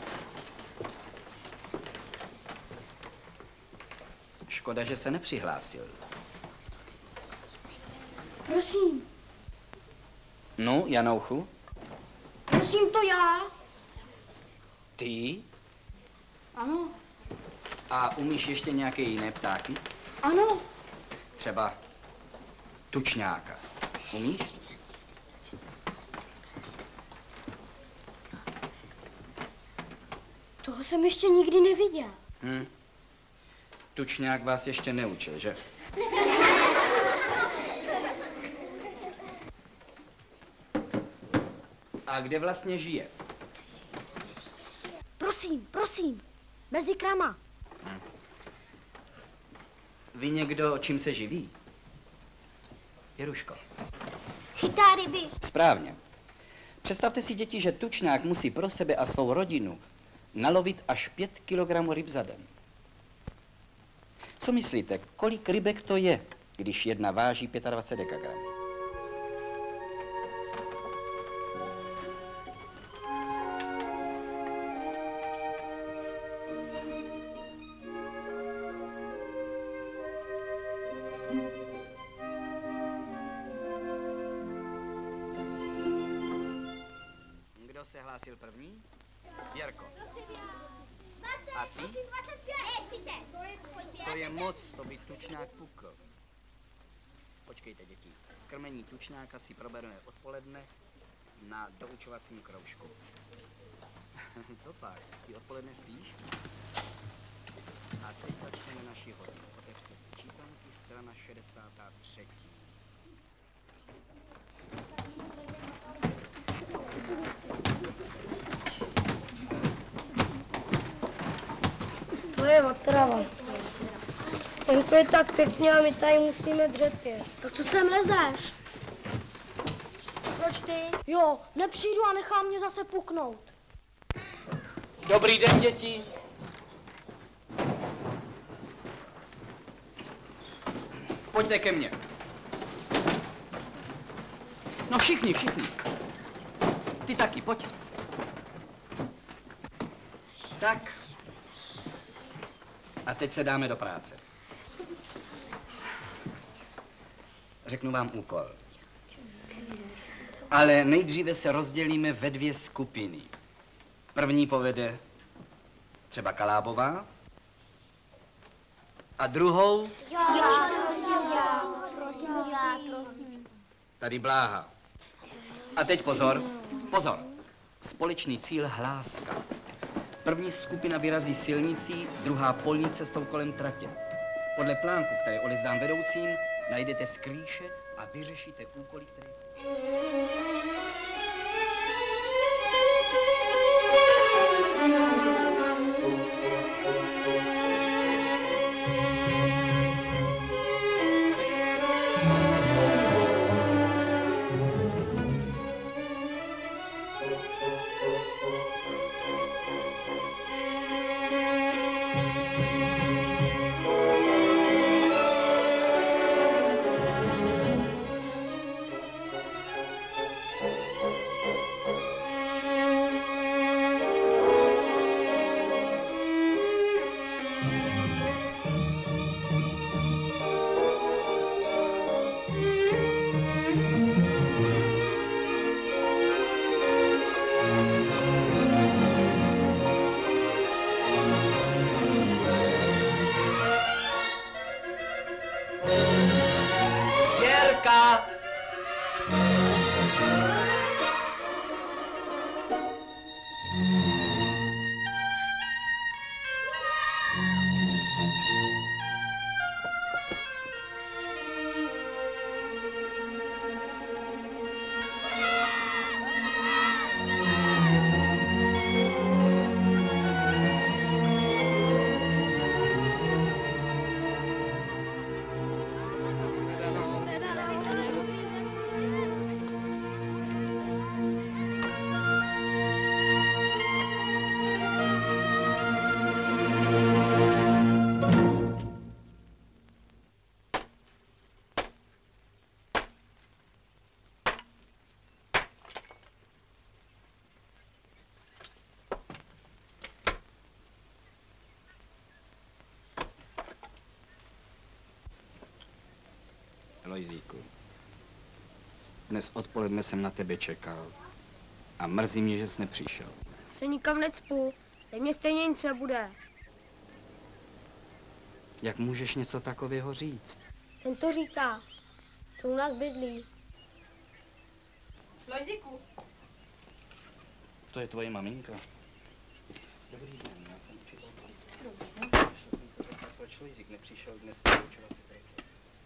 B: Škoda, že se nepřihlásil.
J: Prosím,
B: No, Janouchu?
J: prosím to já.
B: Ty?
J: Ano,
B: A umíš ještě nějaké jiné ptáky?
J: ano,
B: Třeba tučňáka. Umíš?
J: toho jsem ještě nikdy neviděl.
B: Hm. Tučňák vás ještě neučil, že? A kde vlastně žije?
J: Prosím, prosím, mezi krama.
B: Ví někdo, čím se živí? Jeruško.
F: Chytá ryby.
B: Správně. Představte si, děti, že tučňák musí pro sebe a svou rodinu nalovit až pět kilogramů ryb za den. Co myslíte, kolik rybek to je, když jedna váží dvacet pět dekagramů? Kdo se hlásil první? Jirko. A ty? To je moc, to by tučňák pukl. Počkejte, děti. Krmení tučňáka si probereme odpoledne. na doučovacím kroužku. Co pak? Ty odpoledne spíš? A teď začneme naši hodinu. Otevřte si čítanky, strana šedesát tři.
J: To je otrava. Venku je tak pěkně a my tady musíme dřepět.
F: To co sem lezeš?
J: Proč ty? Jo, nepřijdu a nechám mě zase puknout.
N: Dobrý den, děti.
B: Pojďte ke mně. No všichni, všichni. Ty taky, pojď. Tak. A teď se dáme do práce. Řeknu vám úkol. Ale nejdříve se rozdělíme ve dvě skupiny. První povede třeba Kalábová a druhou tady Bláha. A teď pozor, pozor. Společný cíl Hláska. První skupina vyrazí silnicí, druhá polní cestou kolem tratě. Podle plánku, který odevzdám vedoucím, najdete skrýše a vyřešíte úkoly, které... Lojzíku, dnes odpoledne jsem na tebe čekal a mrzí mě, že jsi nepřišel.
J: Se nikam necpu, ve mně stejně nic nebude.
B: Jak můžeš něco takového říct?
J: Ten to říká, co u nás bydlí.
I: Lojzíku.
B: To je tvoje maminka. Dobrý den, já jsem přišel. Šel jsem se zeptat, proč Lojzík nepřišel dnes na doučovací tratě.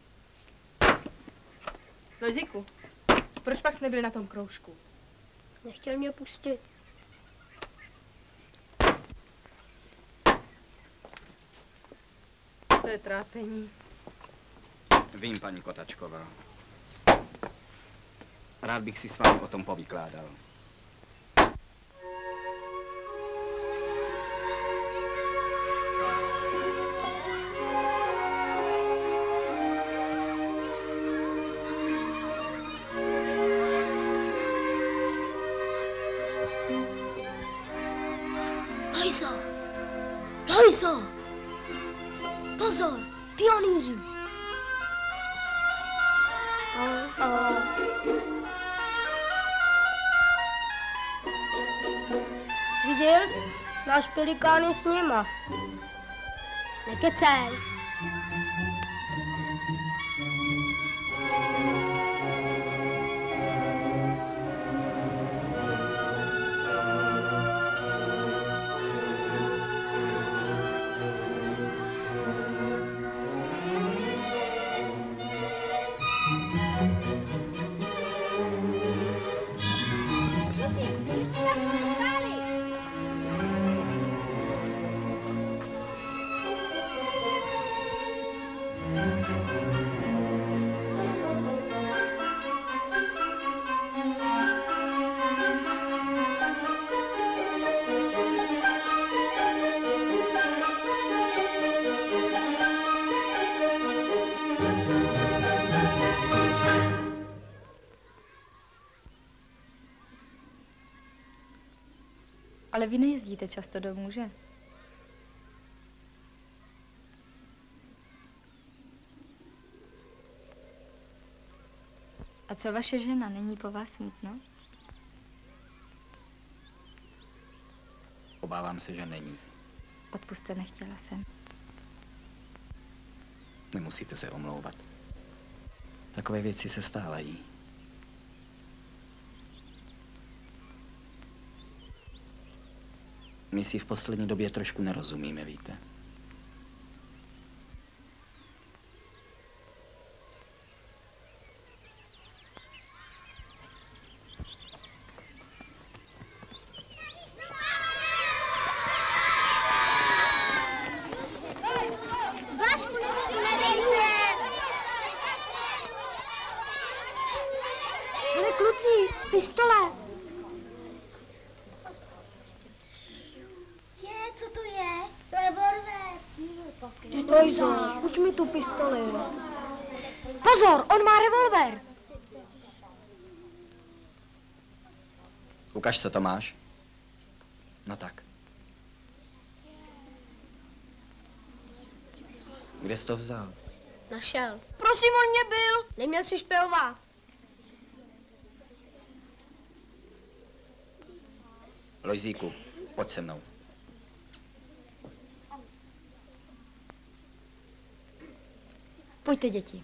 I: Lojzíku, proč pak jsi nebyl na tom kroužku?
J: Nechtěl mě pustit.
I: To je trápení.
B: Vím, paní Kotačková. Rád bych si s vámi o tom povykládal.
J: Lojzo! Lojzo! Pozor! Pionýři! A, a... Viděl jsi? Náš pelikán je s nima. Nekecej.
K: Ale vy nejezdíte často domů, že? A co vaše žena? Není po vás smutno?
B: Obávám se, že není.
K: Odpusťte, nechtěla jsem.
B: Nemusíte se omlouvat. Takové věci se stávají. My si v poslední době trošku nerozumíme, víte.
F: Pistole! Je, co to je? Revolver.
J: Ty Tojzo, uč mi tu pistoli. Pozor, on má revolver.
B: Ukaž, co to máš. No tak. Kde jsi to vzal?
J: Našel. Prosím, on mě byl. Neměl jsi špejovat.
B: Lojzíku, pojď se mnou.
G: Pojďte, děti.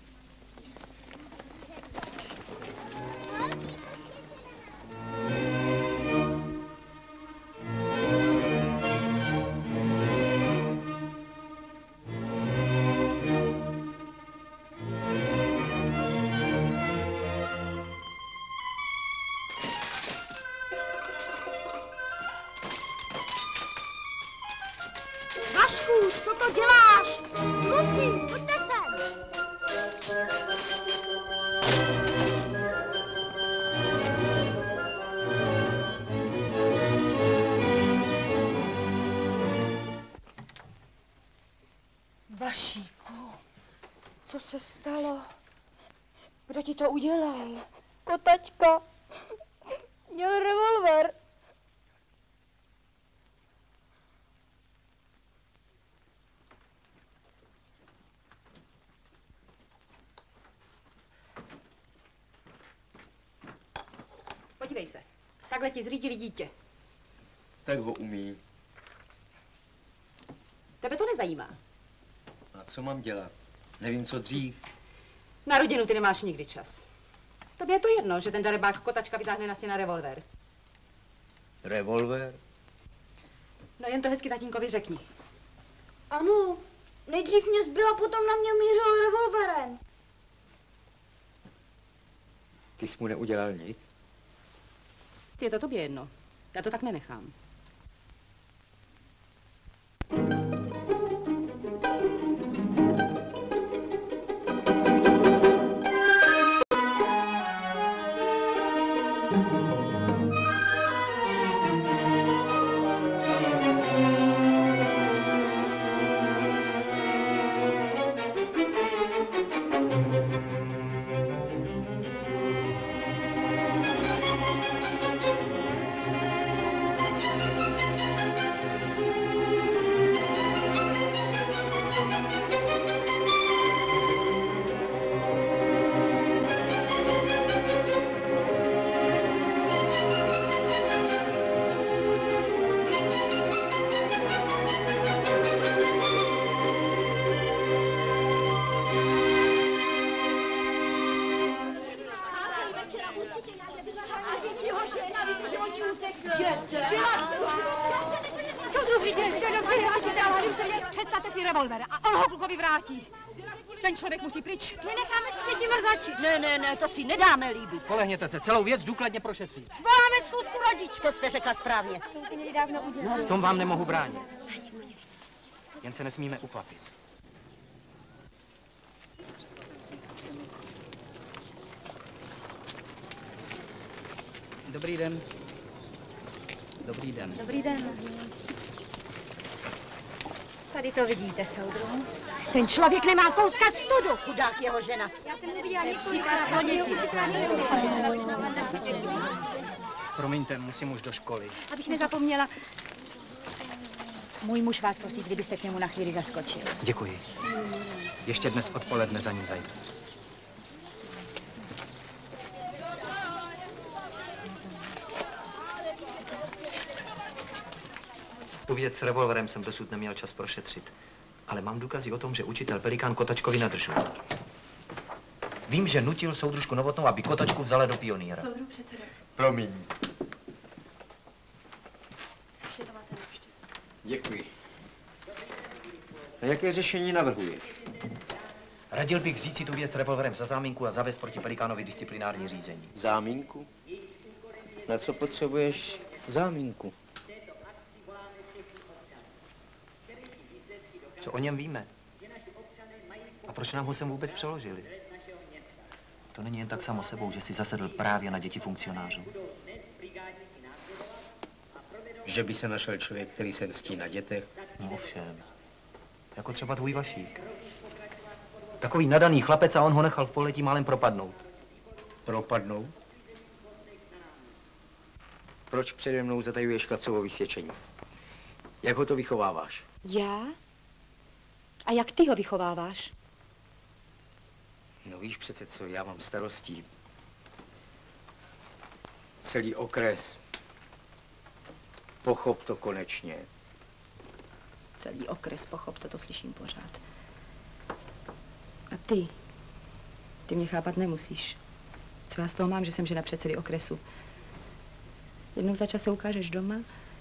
F: Vašku, co to děláš? Kluci, pojďte sem.
M: Vašíku, co se stalo? Kdo ti to udělal?
J: Kotačka. Měl revolver.
I: Podívej se, takhle ti zřídili dítě.
O: Tak ho umí.
I: Tebe to nezajímá.
O: A co mám dělat? Nevím, co dřív.
I: Na rodinu ty nemáš nikdy čas. Tobě je to jedno, že ten darebák Kotačka vytáhne na syna revolver.
O: Revolver?
I: No jen to hezky tatínkovi řekni.
J: Ano, nejdřív mě zbyla, potom na mě mířil revolverem.
O: Ty jsi mu neudělal nic?
I: Je to tobě jedno. Já to tak nenechám. Představte si revolver a on ho klukovi vrátí. Ten člověk musí pryč.
J: Nenecháme si ti mrzačit.
D: Ne, ne, ne, to si nedáme líbit.
E: Spolehněte se, celou věc důkladně prošetří.
J: Svoláme schůzku rodičů.
D: To jste řekla správně.
J: To ty měli dávno udělat.
E: V tom vám nemohu bránit. Jen se nesmíme ukvapit. Dobrý den. Dobrý den.
K: Dobrý den. Tady to vidíte, soudruhu.
J: Ten člověk nemá kouska studu.
D: Chudák jeho žena.
J: Já jsem neviděla několik pro děti.
P: Promiňte, musím už do školy.
I: Abych nezapomněla. Můj muž vás prosí, kdybyste k němu na chvíli zaskočil.
P: Děkuji. Ještě dnes odpoledne za ním zajdu. Tu věc s revolverem jsem dosud neměl čas prošetřit. Ale mám důkazy o tom, že učitel Pelikán Kotačkovi nadržuje. Vím, že nutil soudružku Novotnou, aby Kotačku vzala do pionýra.
M: Soudruh předsedo.
H: Promiň.
M: Ještě to máte návštěvu.
H: Děkuji. A jaké řešení navrhuješ?
P: Radil bych vzít si tu věc s revolverem za záminku a zavést proti Pelikánovi disciplinární řízení.
H: Záminku? Na co potřebuješ záminku?
P: Co o něm víme? A proč nám ho sem vůbec přeložili? To není jen tak samo sebou, že si zasedl právě na děti funkcionářů.
O: Že by se našel člověk, který se mstí na dětech?
P: No ovšem. Jako třeba tvůj Vašík. Takový nadaný chlapec a on ho nechal v poletí málem propadnout.
O: Propadnout? Proč přede mnou zatajuješ chlapcovo vysvědčení? Jak ho to vychováváš?
I: Já? A jak ty ho vychováváš?
O: No víš přece co, já mám starostí. Celý okres. Pochop to konečně.
I: Celý okres, pochop to, to slyším pořád. A ty? Ty mě chápat nemusíš. Co já z toho mám, že jsem žena předsedy okresu? Jednou za čas se ukážeš doma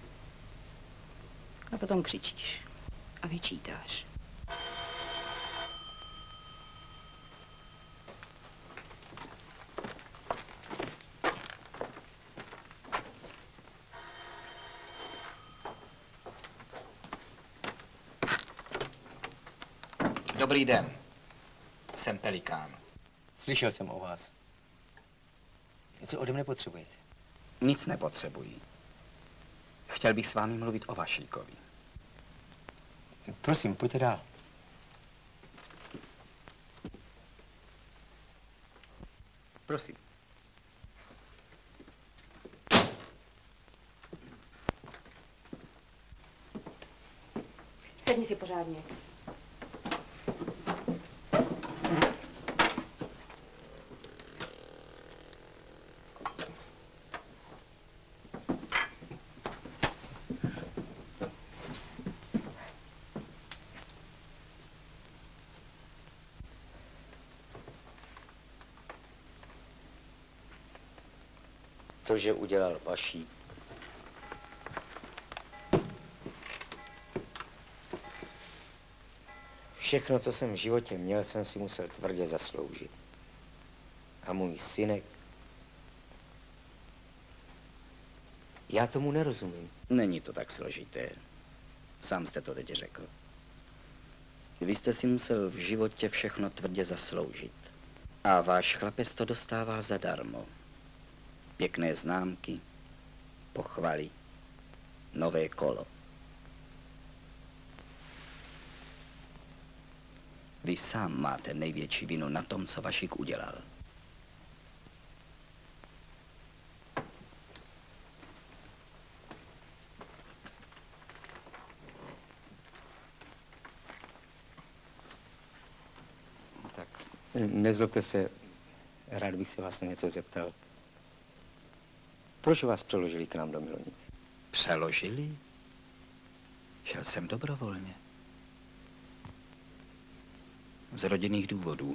I: a potom křičíš a vyčítáš.
B: Dobrý den. Jsem Pelikán.
O: Slyšel jsem o vás. Co ode mne potřebujete?
B: Nic nepotřebuji. Chtěl bych s vámi mluvit o Vašíkovi.
O: Prosím, pojďte dál. Prosím.
I: Sedni si pořádně.
O: To, že udělal Vašík. Všechno, co jsem v životě měl, jsem si musel tvrdě zasloužit. A můj synek... Já tomu nerozumím.
B: Není to tak složité. Sám jste to teď řekl. Vy jste si musel v životě všechno tvrdě zasloužit. A váš chlapec to dostává zadarmo. Pěkné známky, pochvaly, nové kolo. Vy sám máte největší vinu na tom, co Vašík udělal.
O: Tak, nezlobte se, rád bych se vás na něco zeptal. Proč vás přeložili k nám do Milonic?
B: Přeložili? Šel jsem dobrovolně. Z rodinných důvodů.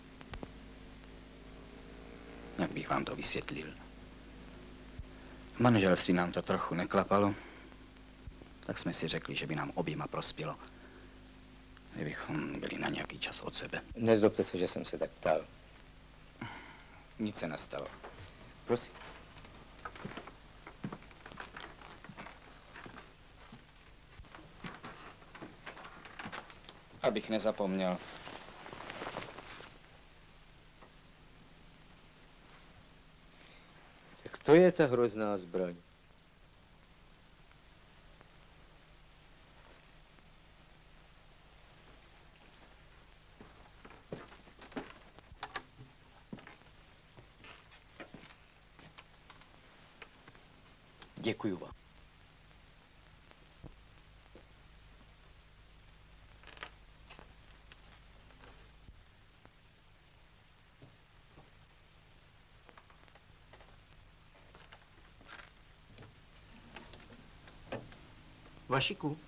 B: Jak bych vám to vysvětlil? V manželství nám to trochu neklapalo, tak jsme si řekli, že by nám oběma prospělo, kdybychom byli na nějaký čas od sebe.
O: Nezlobte se, že jsem se tak ptal.
B: Nic se nestalo.
O: Prosím.
B: Abych nezapomněl.
O: Tak to je ta hrozná zbraň.
B: Děkuju vám.
P: Vašiku.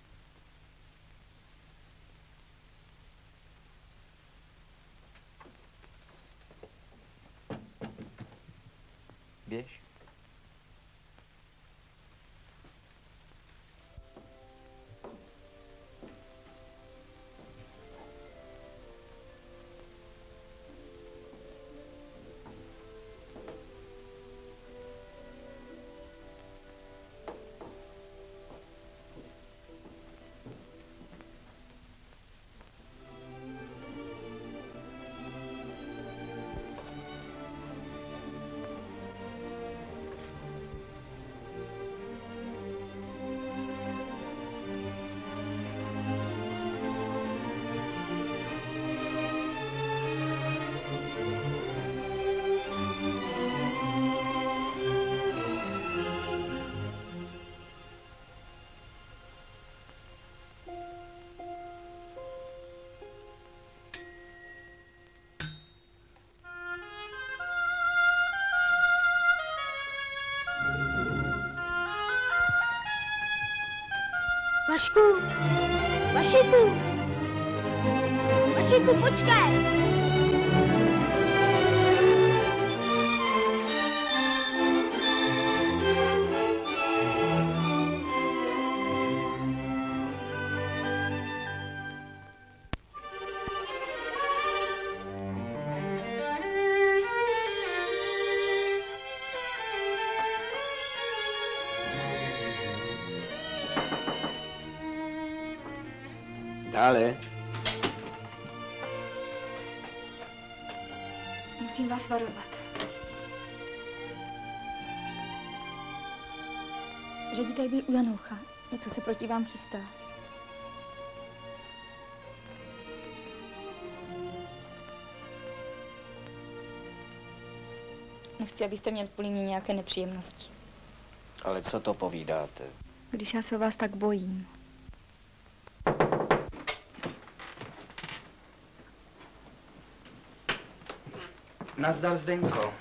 P: Běž.
F: Vašku! Vašiku! Vašiku, počkej!
B: Dále.
J: Musím vás varovat. Ředitel byl u Janoucha. Něco se proti vám chystá. Nechci, abyste měl kvůli mě nějaké nepříjemnosti.
B: Ale co to povídáte?
J: Když já se o vás tak bojím.
B: Nazdar, Zdeňko.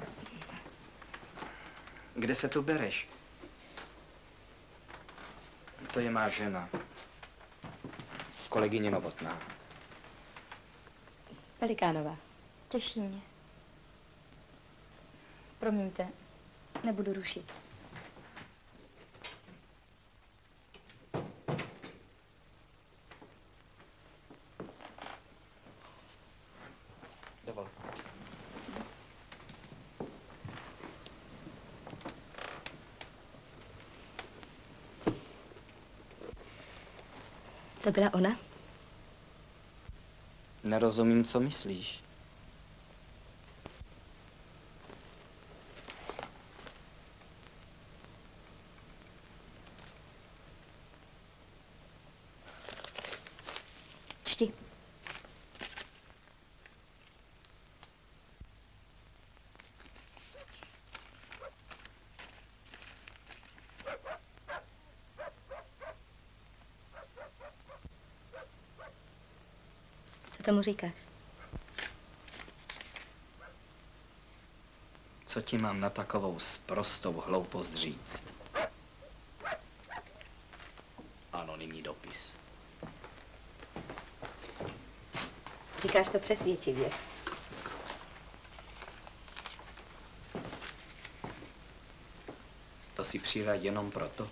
B: Kde se tu bereš? To je má žena. Kolegyně Novotná.
I: Pelikánová. Těší mě. Promiňte, nebudu rušit.
B: Dovol.
I: To byla ona?
B: Nerozumím, co myslíš.
I: Čti. Co tomu říkáš?
B: Co ti mám na takovou sprostou hloupost říct? Anonymní dopis.
I: Říkáš to přesvědčivě.
B: To si přijela jenom proto?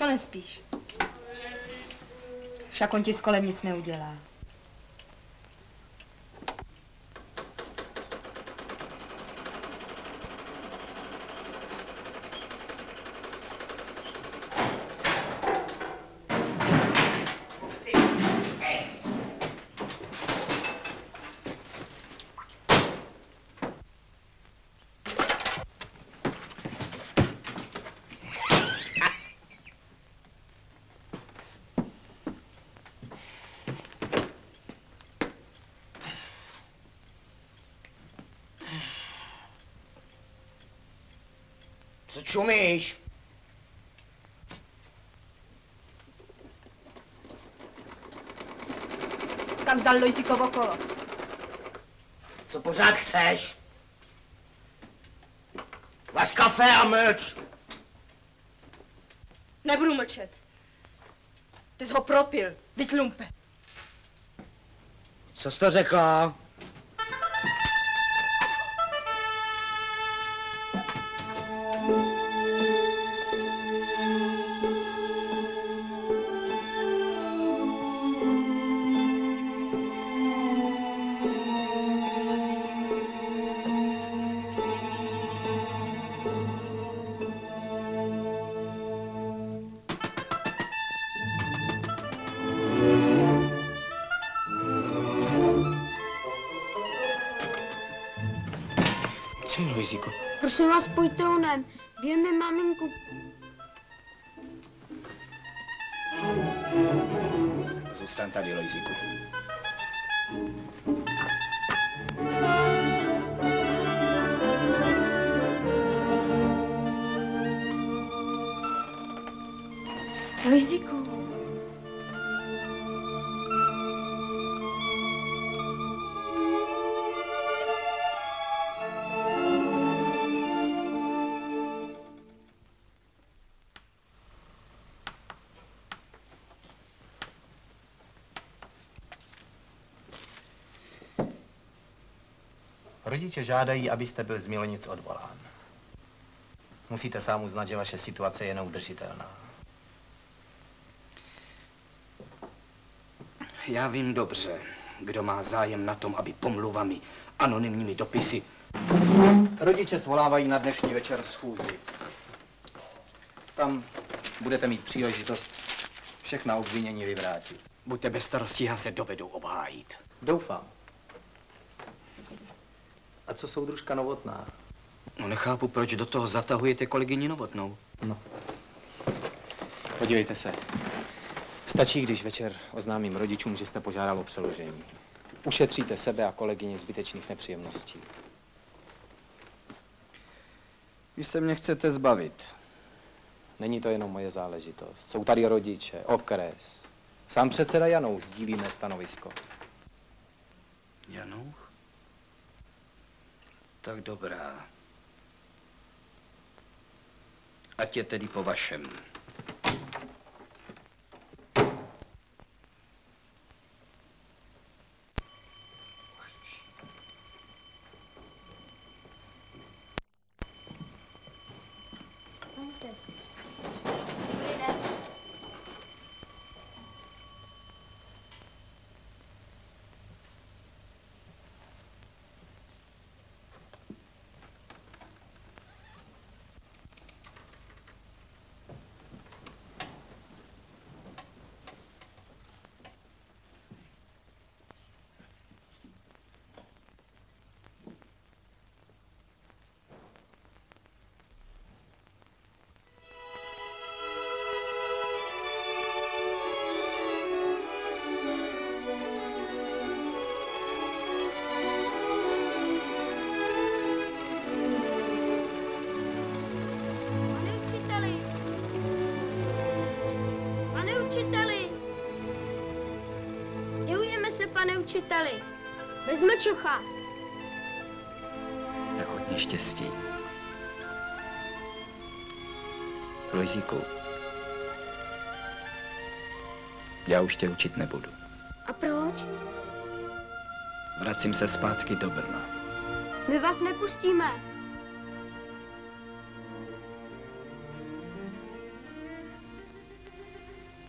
I: nespíš? Však on ti s kolem nic neudělá.
C: Co čumíš?
I: Kam zdal Lojzíkovo kolo?
C: Co pořád chceš? Vaš kafe a mlč.
I: Nebudu mlčet. Ty jsi ho propil, vytlumpe.
C: Co jsi to řekla?
P: Co je, Lojzíku?
J: Prosím vás, pojďte onem. Věme maminku.
B: Zůstaň tady, Lojzíku.
J: Lojzíku.
P: Rodiče žádají, abyste byl z Milonic odvolán. Musíte sám uznat, že vaše situace je neudržitelná.
B: Já vím dobře, kdo má zájem na tom, aby pomluvami, anonymními dopisy. Rodiče svolávají na dnešní večer schůzi. Tam budete mít příležitost všechna obvinění vyvrátit. Buďte bez starostí, já se dovedu obhájit.
P: Doufám. A co soudružka Novotná?
B: No nechápu, proč do toho zatahujete kolegyni Novotnou.
P: No. Podívejte se. Stačí, když večer oznámím rodičům, že jste požádal o přeložení. Ušetříte sebe a kolegyni zbytečných nepříjemností.
B: Vy se mě chcete zbavit.
P: Není to jenom moje záležitost. Jsou tady rodiče, okres. Sám předseda Janouch sdílí mé stanovisko.
B: Janouch? Tak dobrá. Ať je tedy po vašem.
J: Pane učiteli, bez mlčocha.
B: Tak hodně štěstí. Lojzíku, já už tě učit nebudu.
J: A proč?
B: Vracím se zpátky do Brna.
J: My vás nepustíme.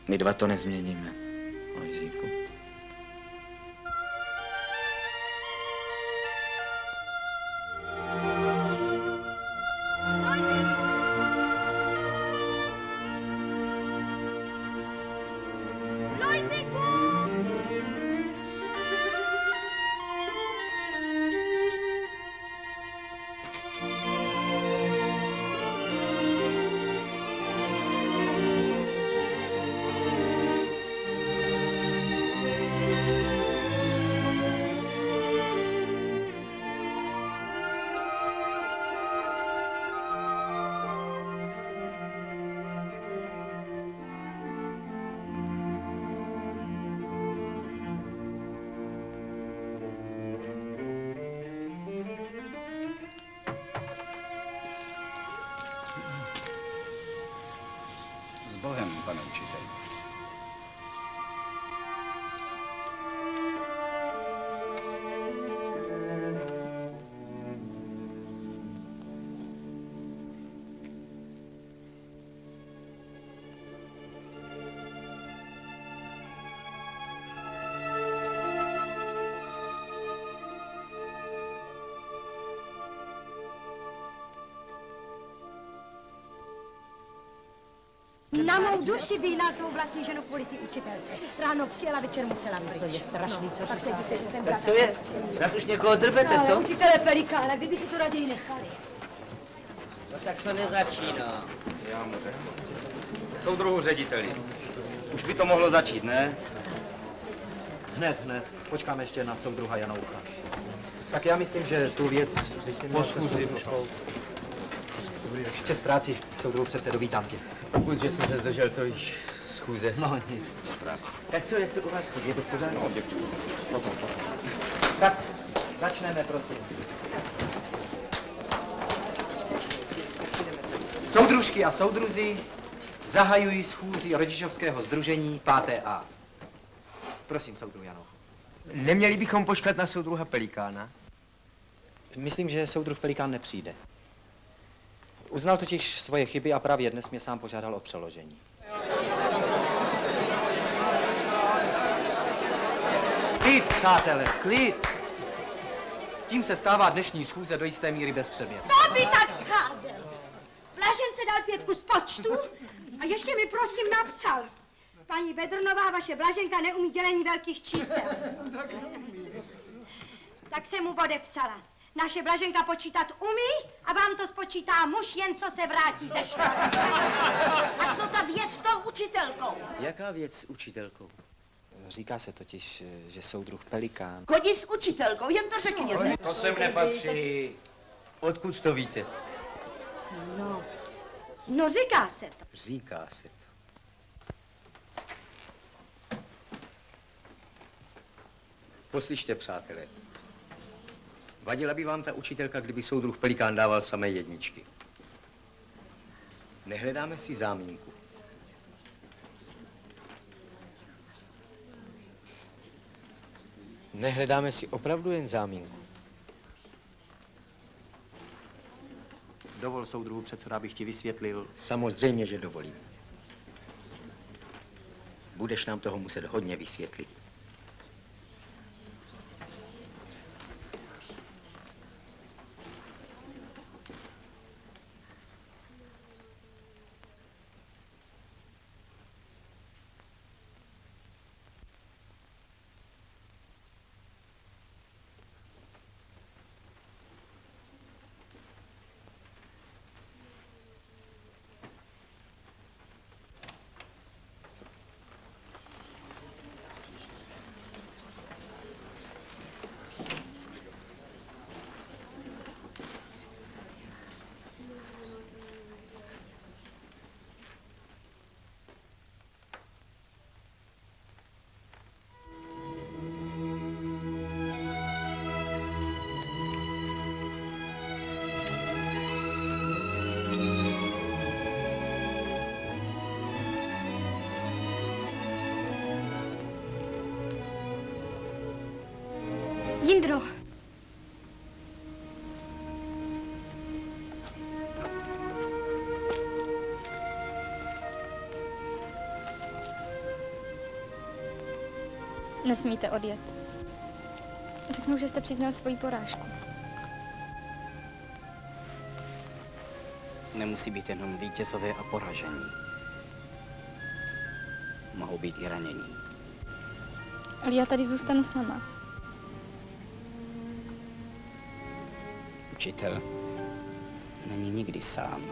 O: My dva to nezměníme. Lojzíku.
B: S Bohem, pane učiteli.
Q: Na mou duši vyhnal svou vlastní ženu kvůli té učitelce. Ráno přijela, večer musela pryč.
D: To je strašný,
Q: no,
D: co
Q: tak se
D: říkáte.
Q: díte, ten
D: Tak
Q: brat.
D: co je? Zas už někoho drbete,
Q: Ale
D: co?
Q: učitele Pelikána, kdyby si to raději nechali.
D: No tak to nezačíná.
O: Já mu řeknu. Soudruhu řediteli, už by to mohlo začít, ne?
E: Hned, hned. Počkáme ještě na soudruha Janoucha. Tak já myslím, že tu věc by si měl...
O: Po schůzi.
E: Dobrý večer. Čes práci, soudruhu předsedo, vítám tě.
O: Pokud, že jsem se zdržel, to již schůze.
E: No nic.
O: Práci.
D: Tak co, jak to u vás chodí? Je to v pořádku?
O: No, děkuji. Potom, potom.
E: Tak, začneme, prosím. Soudružky a soudruzi, zahajují schůzi rodičovského sdružení páté A. Prosím, soudruh Janouch.
O: Neměli bychom počkat na soudruha Pelikána?
E: Myslím, že soudruh Pelikán nepřijde. Uznal totiž svoje chyby a právě dnes mě sám požádal o přeložení. Klid, přátelé, klid! Tím se stává dnešní schůze do jisté míry bezpředmětná.
Q: To by tak scházel. Blažence dal pětku z počtu a ještě mi prosím napsal. Paní Bedrnová, vaše Blaženka neumí dělení velkých čísel. Tak jsem mu odepsala. Naše Blaženka počítat umí a vám to spočítá muž, jen co se vrátí ze školy.
D: A co ta věc s tou učitelkou?
O: Jaká věc s učitelkou?
E: Říká se totiž, že soudruh Pelikán...
D: Chodí s učitelkou, jen to řekněte.
O: To sem nepatří. Odkud to víte?
Q: No, no říká se to.
O: Říká se to. Poslyšte, přátelé. Vadila by vám ta učitelka, kdyby soudruh Pelikán dával samé jedničky. Nehledáme si zámínku. Nehledáme si opravdu jen zámínku.
E: Dovol, soudruhu předsedo, abych ti vysvětlil.
O: Samozřejmě, že dovolím. Budeš nám toho muset hodně vysvětlit.
F: Jindro.
J: Nesmíte odjet. Řeknou, že jste přiznal svoji porážku.
R: Nemusí být jenom vítězové a poražení. Mohou být i ranění.
J: Ale já tady zůstanu sama.
R: Učitel není nikdy sám.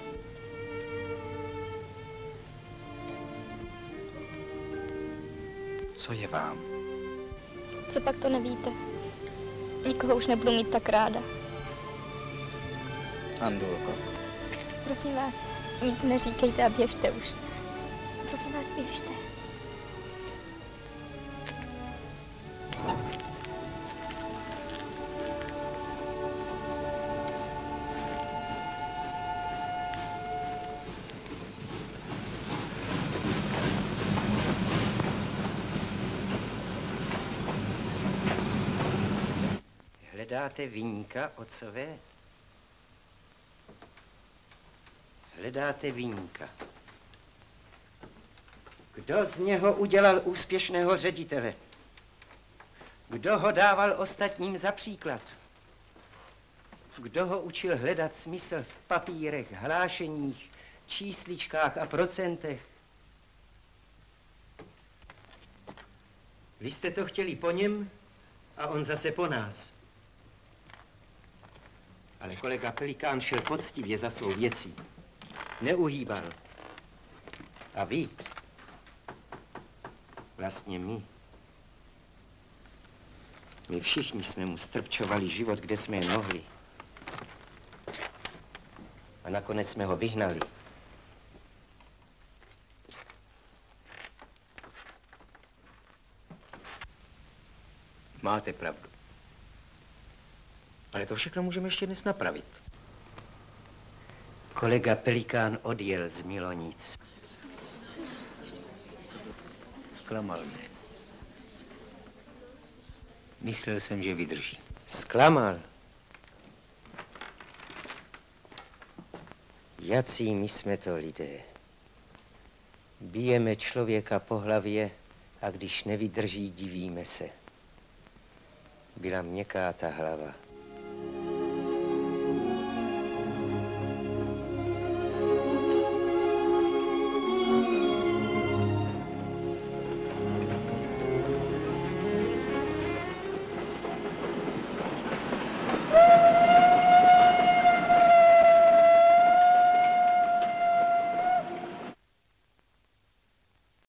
R: Co je vám?
J: Co pak to nevíte? Nikoho už nebudu mít tak ráda.
R: Andulko.
J: Prosím vás, nic neříkejte a běžte už. Prosím vás, běžte.
S: Hledáte viníka, otcové? Hledáte viníka. Kdo z něho udělal úspěšného ředitele? Kdo ho dával ostatním za příklad? Kdo ho učil hledat smysl v papírech, hlášeních, čísličkách a procentech? Vy jste to chtěli po něm a on zase po nás. Ale kolega Pelikán šel poctivě za svou věcí. Neuhýbal. A vy? Vlastně my. My všichni jsme mu strpčovali život, kde jsme je mohli. A nakonec jsme ho vyhnali. Máte pravdu. Ale to všechno můžeme ještě dnes napravit. Kolega Pelikán odjel z Milonic. Zklamal mě. Myslel jsem, že vydrží. Zklamal. Jací my jsme to lidé. Bijeme člověka po hlavě a když nevydrží, divíme se. Byla měkká ta hlava.